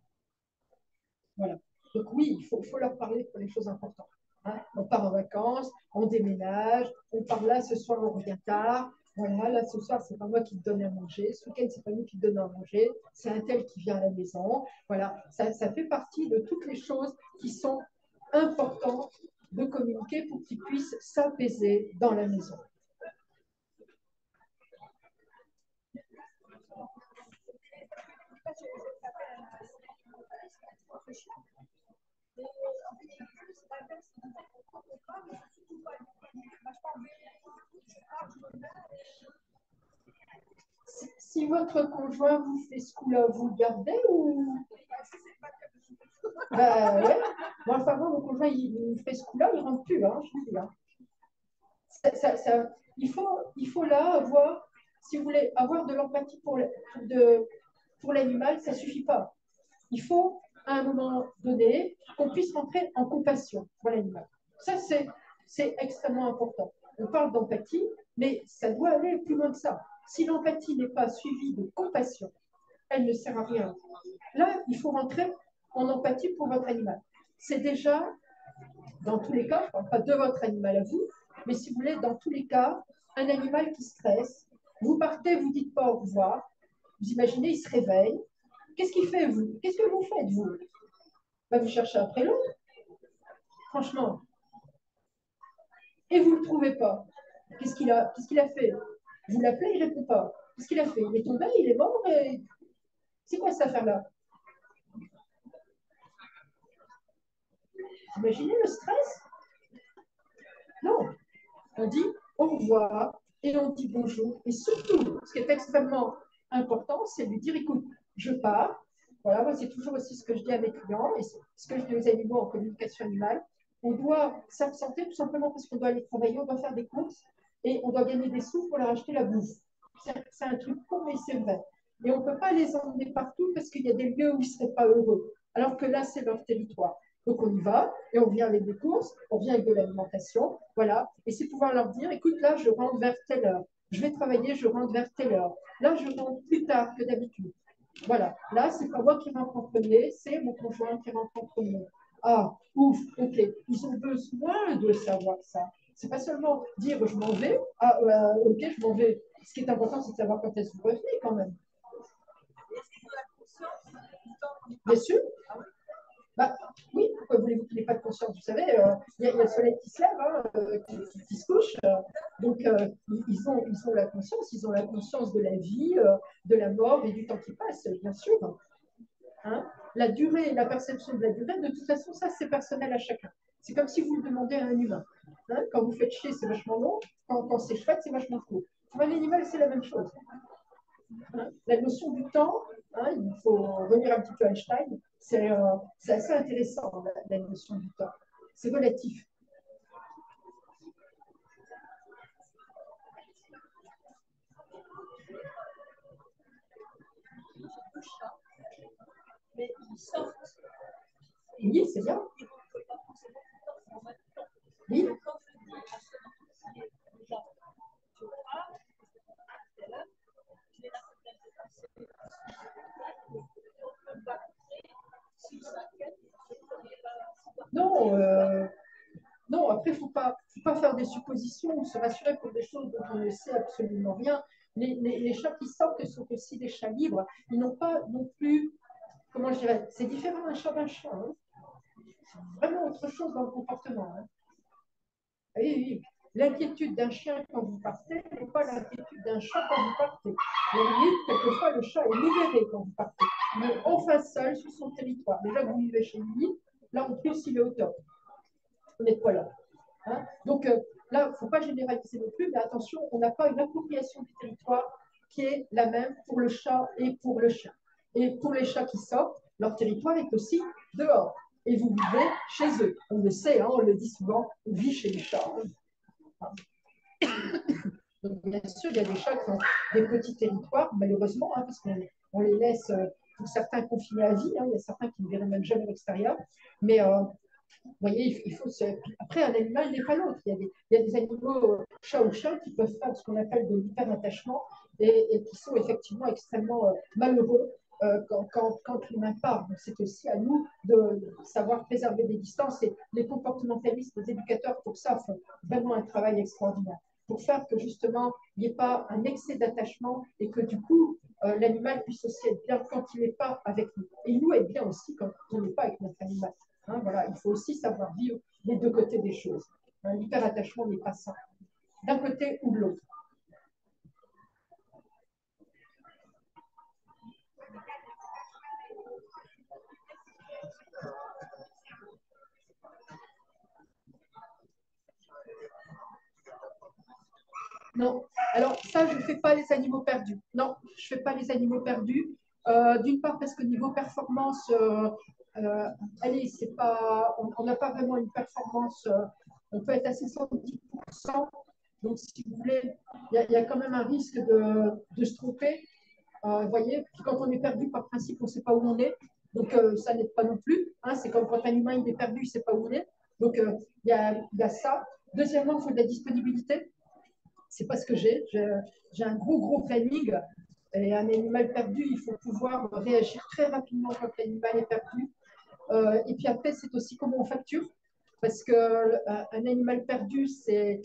Voilà. Donc oui, il faut, faut leur parler pour les choses importantes. Hein. On part en vacances, on déménage, on part là, ce soir on revient tard. Voilà, là ce soir, c'est pas moi qui te donne à manger. Ce week-end, c'est pas nous qui te donne à manger. C'est un tel qui vient à la maison. Voilà, ça, ça fait partie de toutes les choses qui sont important de communiquer pour qu'ils puissent s'apaiser dans la maison. Si, si votre conjoint vous fait ce coup-là, vous le gardez ou... Ben ouais. Moi, enfin, moi, mon conjoint, il, il fait ce coup-là, il ne rentre plus, hein, je vous dis. Hein. Ça, ça, ça, il, faut, il faut là avoir, si vous voulez, avoir de l'empathie pour, de, pour l'animal, ça ne suffit pas. Il faut, à un moment donné, qu'on puisse rentrer en compassion pour l'animal. Ça, c'est extrêmement important. On parle d'empathie, mais ça doit aller plus loin que ça. Si l'empathie n'est pas suivie de compassion, elle ne sert à rien. Là, il faut rentrer en empathie pour votre animal. C'est déjà, dans tous les cas, je ne parle pas de votre animal à vous, mais si vous voulez, dans tous les cas, un animal qui stresse, vous partez, vous ne dites pas au revoir, vous imaginez, il se réveille. Qu'est-ce qu'il fait, vous? Qu'est-ce que vous faites, vous? Ben, vous cherchez après l'autre, franchement. Et vous ne le trouvez pas. Qu'est-ce qu'il a, qu'est-ce qu'il a fait? Vous l'appelez, il ne répond pas. Qu'est-ce qu'il a fait? Il est tombé, il est mort. Et... c'est quoi cette affaire-là? Imaginez le stress? Non. On dit au revoir et on dit bonjour. Et surtout, ce qui est extrêmement important, c'est de lui dire, écoute, je pars. Voilà, moi, c'est toujours aussi ce que je dis à mes clients et ce que je dis aux animaux en communication animale. On doit s'absenter tout simplement parce qu'on doit aller travailler, on doit faire des courses et on doit gagner des sous pour leur acheter la bouffe. C'est un truc con, mais c'est vrai. Et on ne peut pas les emmener partout parce qu'il y a des lieux où ils ne seraient pas heureux. Alors que là, c'est leur territoire. Donc on y va et on vient avec des courses, on vient avec de l'alimentation, voilà. Et c'est pouvoir leur dire, écoute, là, je rentre vers telle heure. Je vais travailler, je rentre vers telle heure. Là, je rentre plus tard que d'habitude. Voilà. Là, c'est pas moi qui rentre en premier, c'est mon conjoint qui rentre en premier. Ah, ouf, ok. Ils ont besoin de savoir ça. C'est pas seulement dire je m'en vais. Ah, euh, ok, je m'en vais. Ce qui est important, c'est de savoir quand est-ce que vous revenez quand même. Bien sûr. Bah, oui, pourquoi voulez-vous qu'il n'ait pas de conscience? Vous savez, il euh, y, y a le soleil qui se lève, hein, euh, qui, qui, qui se couche. Euh, donc, euh, ils, ont, ils ont la conscience, ils ont la conscience de la vie, euh, de la mort et du temps qui passe, bien sûr. Hein. La durée, la perception de la durée, de toute façon, ça, c'est personnel à chacun. C'est comme si vous le demandez à un humain. Hein. Quand vous faites chier, c'est vachement long. Quand, quand c'est chouette, c'est vachement court. Pour un animal, c'est la même chose. Hein. La notion du temps, hein, il faut revenir un petit peu à Einstein, c'est euh, assez intéressant, la, la notion du temps. C'est relatif. Mais ils sortent. Oui, c'est bien. Oui. Non, euh, non, après, il ne faut pas, faut pas faire des suppositions ou se rassurer pour des choses dont on ne sait absolument rien. Les, les, les chats qui sortent sont aussi des chats libres. Ils n'ont pas non plus, comment je dirais, c'est différent d'un chat d'un chat. Hein. C'est vraiment autre chose dans le comportement. Hein. Oui, oui. L'inquiétude d'un chien quand vous partez n'est pas l'inquiétude d'un chat quand vous partez. La limite, quelquefois, le chat est libéré quand vous partez. Il est enfin seul sur son territoire. Déjà, vous vivez chez lui, là, en plus, il est au top. On n'est pas là. Hein. Donc, euh, là, il ne faut pas généraliser non plus, mais attention, on n'a pas une appropriation du territoire qui est la même pour le chat et pour le chien. Et pour les chats qui sortent, leur territoire est aussi dehors. Et vous vivez chez eux. On le sait, hein, on le dit souvent, on vit chez les chats. Donc, bien sûr, il y a des chats qui ont des petits territoires, malheureusement, hein, parce qu'on on les laisse, euh, pour certains, confinés à vie. Hein, il y a certains qui ne verraient même jamais à l'extérieur. Mais euh, vous voyez, il faut se... Après, un animal n'est pas l'autre. Il, il y a des animaux, euh, chats ou chiens, qui peuvent faire ce qu'on appelle de l'hyper-attachement et, et qui sont effectivement extrêmement euh, malheureux euh, quand, quand, quand l'humain part. Donc, c'est aussi à nous de, de savoir préserver des distances. Et les comportementalistes, les éducateurs, pour ça, font vraiment un travail extraordinaire. Pour faire que, justement, il n'y ait pas un excès d'attachement et que, du coup, euh, l'animal puisse aussi être bien quand il n'est pas avec nous. Et nous, être bien aussi quand on n'est pas avec notre animal. Hein, voilà, il faut aussi savoir vivre les deux côtés des choses. Hein, l'hyperattachement n'est pas ça, d'un côté ou de l'autre. Non, alors ça, je ne fais pas les animaux perdus. Non, je ne fais pas les animaux perdus. Euh, D'une part, parce que niveau performance, euh, euh, allez, c'est pas, on n'a pas vraiment une performance, euh, on peut être à soixante-dix pour cent. Donc, si vous voulez, il y, y, a quand même un risque de, de se tromper. Euh, vous voyez, quand on est perdu, par principe, on ne sait pas où on est. Donc, euh, ça n'aide pas non plus. Hein, c'est comme quand un humain il est perdu, il ne sait pas où il est. Donc, euh, il y, a, y a ça. Deuxièmement, il faut de la disponibilité. C'est pas ce que j'ai. J'ai un gros, gros planning. Et un animal perdu, il faut pouvoir réagir très rapidement quand l'animal est perdu. Euh, et puis après, c'est aussi comment on facture. Parce qu'un animal perdu, c'est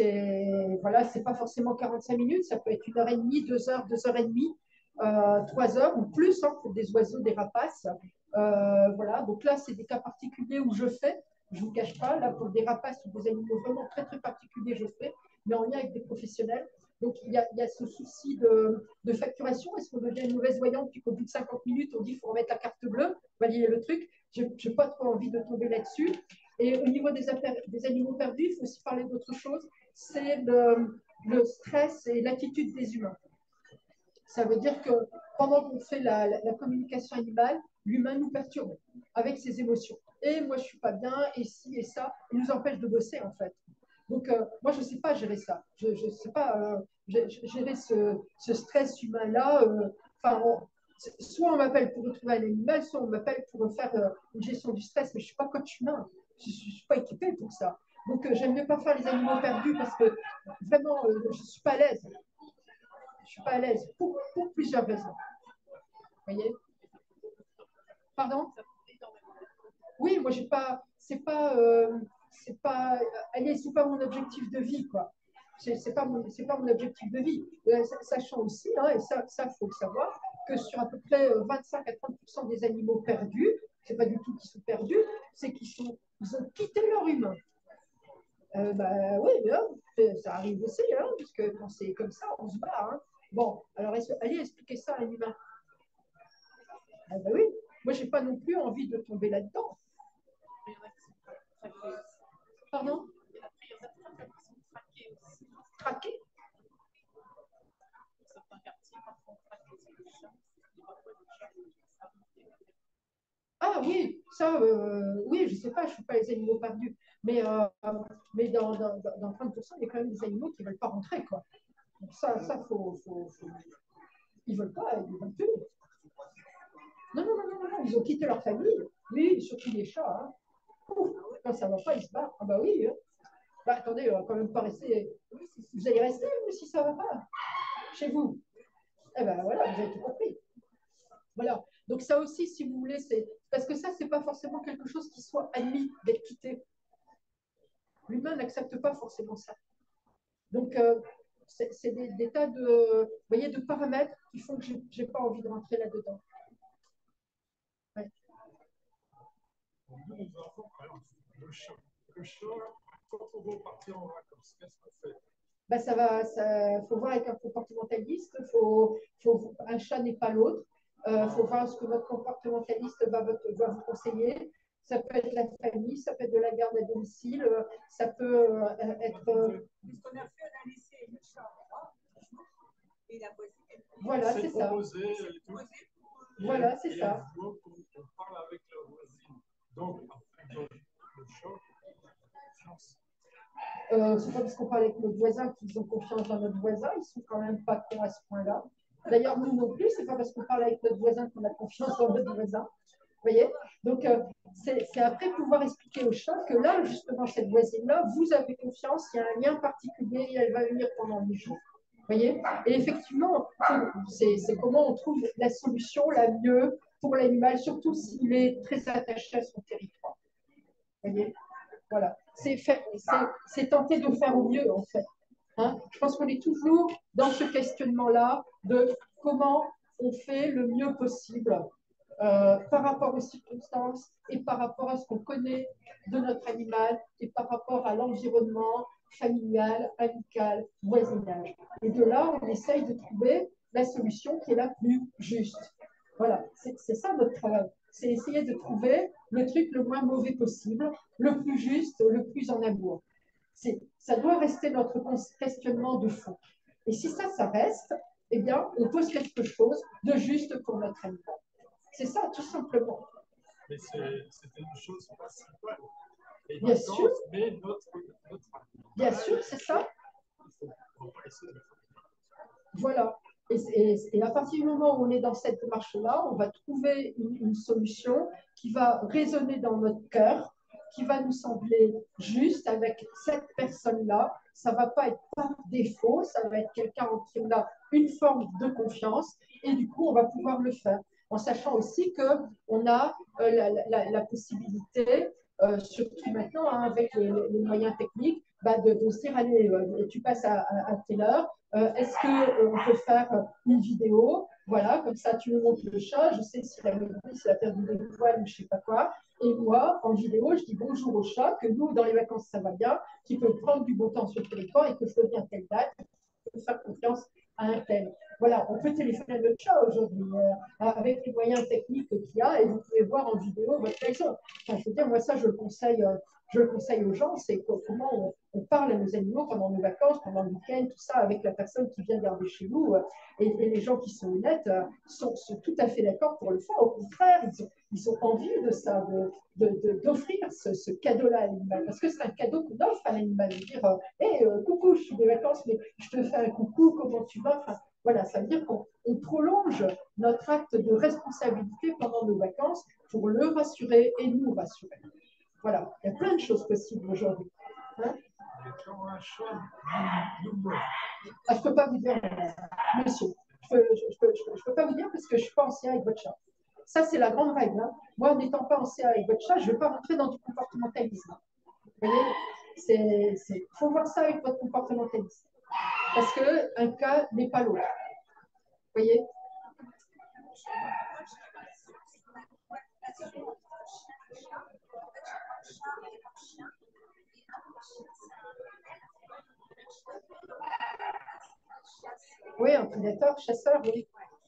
voilà, c'est pas forcément quarante-cinq minutes, ça peut être une heure et demie, deux heures, deux heures et demie, euh, trois heures ou plus hein, pour des oiseaux, des rapaces. Euh, voilà, donc là, c'est des cas particuliers où je fais. Je ne vous cache pas, là, pour des rapaces ou des animaux vraiment très, très particuliers, je fais, mais en lien avec des professionnels. Donc, il y a, il y a ce souci de, de facturation. Est-ce qu'on devient une mauvaise voyante, puis qu'au bout de cinquante minutes, on dit qu'il faut remettre la carte bleue, valider le truc? Je n'ai pas trop envie de tomber là-dessus. Et au niveau des, affaires, des animaux perdus, il faut aussi parler d'autre chose, c'est le, le stress et l'attitude des humains. Ça veut dire que pendant qu'on fait la, la, la communication animale, l'humain nous perturbe avec ses émotions. Et moi, je ne suis pas bien, et ci et ça, il nous empêche de bosser, en fait. Donc, euh, moi, je ne sais pas gérer ça. Je ne sais pas euh, gérer ce, ce stress humain-là. Euh, enfin, soit on m'appelle pour retrouver un animal, soit on m'appelle pour faire euh, une gestion du stress, mais je ne suis pas coach humain. Je ne suis pas équipée pour ça. Donc, euh, j'aime mieux pas faire les animaux perdus parce que vraiment, euh, je ne suis pas à l'aise. Je ne suis pas à l'aise pour, pour plusieurs raisons. Vous voyez? Pardon? Oui, moi, j'ai pas. C'est pas. Euh, c'est pas. Allez, c'est pas mon objectif de vie, quoi. C'est pas mon, c'est pas mon objectif de vie. Euh, sachant aussi, hein, et ça, ça faut le savoir, que sur à peu près vingt-cinq à trente pour cent des animaux perdus, c'est pas du tout qu'ils sont perdus, c'est qu'ils sont, ils ont quitté leur humain. Euh, bah oui, hein, ça arrive aussi, hein, parce que quand c'est comme ça, on se bat. Hein. Bon, alors allez expliquer ça à un humain. Ah bah oui, moi j'ai pas non plus envie de tomber là-dedans. Pardon? Traquer? Ah oui, ça, euh, oui, je sais pas, je ne fais pas les animaux perdus, mais, euh, mais dans, dans, dans trente pour cent, il y a quand même des animaux qui ne veulent pas rentrer, quoi. Donc ça, ça faut, faut, faut... Ils ne veulent pas, ils ne veulent plus. Non, non, non, non, non, ils ont quitté leur famille, oui, surtout les chats. Hein. Ouf, quand ça ne va pas, ils se battent. Ah bah oui, hein. Bah, attendez, on va quand même pas rester. Vous allez rester, vous, si ça ne va pas, chez vous. Eh ben voilà, vous avez tout compris. Voilà. Donc ça aussi, si vous voulez, c'est parce que ça, c'est pas forcément quelque chose qui soit admis d'être quitté. L'humain n'accepte pas forcément ça. Donc euh, c'est des, des tas de, vous voyez, de paramètres qui font que je n'ai pas envie de rentrer là-dedans. Ouais. Le chat, le chat, quand on va partir en vacances, qu'est-ce qu'on fait? Ben, ça va, ça, faut voir avec un comportementaliste. Faut, faut, un chat n'est pas l'autre. Il euh, faut voir ce que votre comportementaliste va, va vous conseiller. Ça peut être la famille, ça peut être de la garde à domicile, ça peut euh, être. Euh... On a fait un essai le chat. Et la voilà, c'est ça. Voilà, c'est ça. On parle avec la voisine. Donc, donc le chat, confiance. Euh, c'est pas parce qu'on parle avec notre voisin qu'ils ont confiance dans notre voisin, ils sont quand même pas cons à ce point-là. D'ailleurs, nous non plus, c'est pas parce qu'on parle avec notre voisin qu'on a confiance dans notre voisin. Vous voyez? Donc, euh, c'est après pouvoir expliquer au chat que là, justement, cette voisine-là, vous avez confiance, il y a un lien particulier et elle va venir pendant huit jours. Vous voyez? Et effectivement, c'est comment on trouve la solution la mieux pour l'animal, surtout s'il est très attaché à son territoire. Vous voyez? Voilà. C'est tenter de faire au mieux, en fait. Hein? Je pense qu'on est toujours dans ce questionnement-là de comment on fait le mieux possible euh, par rapport aux circonstances et par rapport à ce qu'on connaît de notre animal et par rapport à l'environnement familial, amical, voisinage. Et de là, on essaye de trouver la solution qui est la plus juste. Voilà, c'est ça notre travail. C'est essayer de trouver le truc le moins mauvais possible, le plus juste, le plus en amour. Ça doit rester notre questionnement de fond. Et si ça, ça reste, eh bien, on pose quelque chose de juste pour notre animal. C'est ça, tout simplement. Mais c'est une chose principale. Et bien sûr. Mais notre, notre bien sûr, c'est ça. Voilà. Et, et, et à partir du moment où on est dans cette démarche-là, on va trouver une, une solution qui va résonner dans notre cœur, qui va nous sembler juste avec cette personne-là. Ça ne va pas être par défaut, ça va être quelqu'un en qui on a une forme de confiance et du coup, on va pouvoir le faire. En sachant aussi qu'on a euh, la, la, la possibilité, euh, surtout maintenant hein, avec les, les moyens techniques, bah, de, de se dire, allez, euh, tu passes à, à, à telle heure, euh, est-ce qu'on euh, peut faire une vidéo? Voilà, comme ça, tu me montres le chat, je sais si la mélodie, si la perdu des poils ou je ne sais pas quoi. Et moi, en vidéo, je dis bonjour au chat, que nous, dans les vacances, ça va bien, qu'il peut prendre du bon temps sur le téléphone et que je reviens à telle date, qu'il peut faire confiance à un tel. Voilà, on peut téléphoner à notre chat aujourd'hui euh, avec les moyens techniques qu'il y a et vous pouvez voir en vidéo votre maison. Enfin, je veux dire, moi, ça, je le conseille, euh, je le conseille aux gens, c'est comment on, on parle à nos animaux pendant nos vacances, pendant le week-end, tout ça, avec la personne qui vient garder chez nous. Euh, et, et les gens qui sont honnêtes euh, sont, sont tout à fait d'accord pour le faire. Au contraire, ils ont, ils ont envie de ça, d'offrir de, de, ce, ce cadeau-là à l'animal. Parce que c'est un cadeau qu'on offre à l'animal. De dire, hé, euh, hey, euh, coucou, je suis des vacances, mais je te fais un coucou, comment tu vas? Enfin, voilà, ça veut dire qu'on prolonge notre acte de responsabilité pendant nos vacances pour le rassurer et nous rassurer. Voilà, il y a plein de choses possibles aujourd'hui. Hein? Ah, je ne peux pas vous dire, monsieur, je ne peux, je, je, je, je peux pas vous dire parce que je ne suis pas en C A avec votre chat. Ça, c'est la grande règle. Hein. Moi, n'étant pas en C A avec votre chat, je ne vais pas rentrer dans du comportementalisme. Vous voyez, il faut voir ça avec votre comportementalisme. Parce qu'un cas n'est pas l'autre. Vous voyez? Oui, un prédateur, chasseur, oui.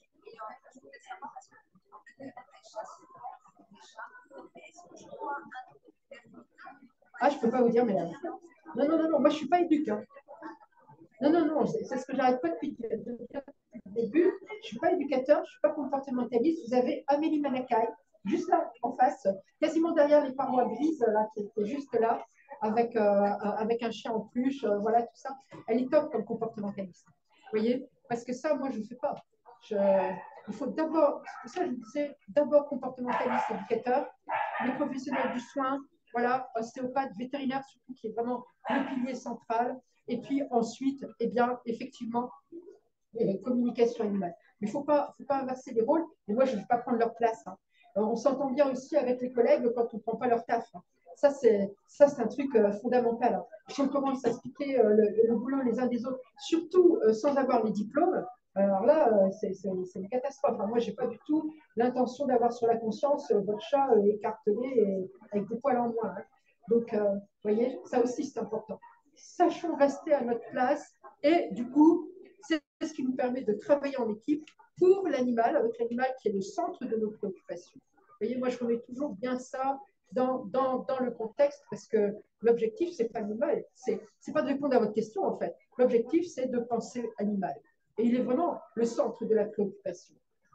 Ah, je ne peux pas vous dire, mais non, non, non, non, moi je ne suis pas éduque. Hein. Non, non, non, c'est ce que j'arrête pas depuis le début. Je ne suis pas éducateur, je ne suis pas comportementaliste. Vous avez Amélie Manakai, juste là, en face, quasiment derrière les parois grises, là, qui est juste là, avec, euh, avec un chien en peluche, euh, voilà, tout ça. Elle est top comme comportementaliste. Vous voyez? Parce que ça, moi, je ne fais pas. Je, il faut d'abord, c'est pour ça que je vous disais, d'abord comportementaliste, éducateur, les professionnels du soin, voilà, ostéopathe, vétérinaire, surtout, qui est vraiment le pilier central. Et puis ensuite, eh bien, effectivement, eh, communication animale. Mais il ne faut pas, faut pas inverser les rôles. Et moi, je ne vais pas prendre leur place. Hein. Alors, on s'entend bien aussi avec les collègues quand on ne prend pas leur taf. Hein. Ça, c'est un truc euh, fondamental. Hein. Si on commence à expliquer euh, le, le boulot les uns des autres, surtout euh, sans avoir les diplômes, alors là, euh, c'est une catastrophe. Hein. Moi, je n'ai pas du tout l'intention d'avoir sur la conscience euh, votre chat euh, écartelé et avec des poils en moins. Hein. Donc, euh, vous voyez, ça aussi, c'est important. Sachons rester à notre place et du coup, c'est ce qui nous permet de travailler en équipe pour l'animal, avec l'animal qui est le centre de nos préoccupations. Vous voyez, moi, je remets toujours bien ça dans, dans, dans le contexte parce que l'objectif, c'est pas l'animal. C'est pas de répondre à votre question, en fait. L'objectif, c'est de penser animal. Et il est vraiment le centre de la préoccupation.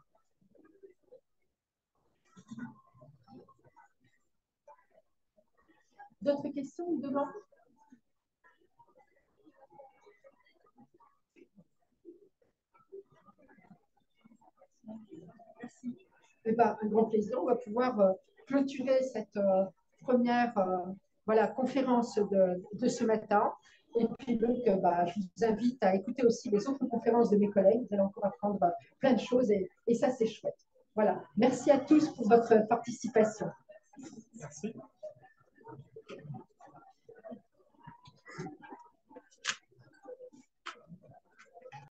D'autres questions ou demandes? Merci. Eh ben, un grand plaisir. On va pouvoir euh, clôturer cette euh, première euh, voilà, conférence de, de ce matin. Et puis, donc, euh, bah, je vous invite à écouter aussi les autres conférences de mes collègues. Vous allez encore apprendre euh, plein de choses et, et ça, c'est chouette. Voilà. Merci à tous pour votre participation. Merci.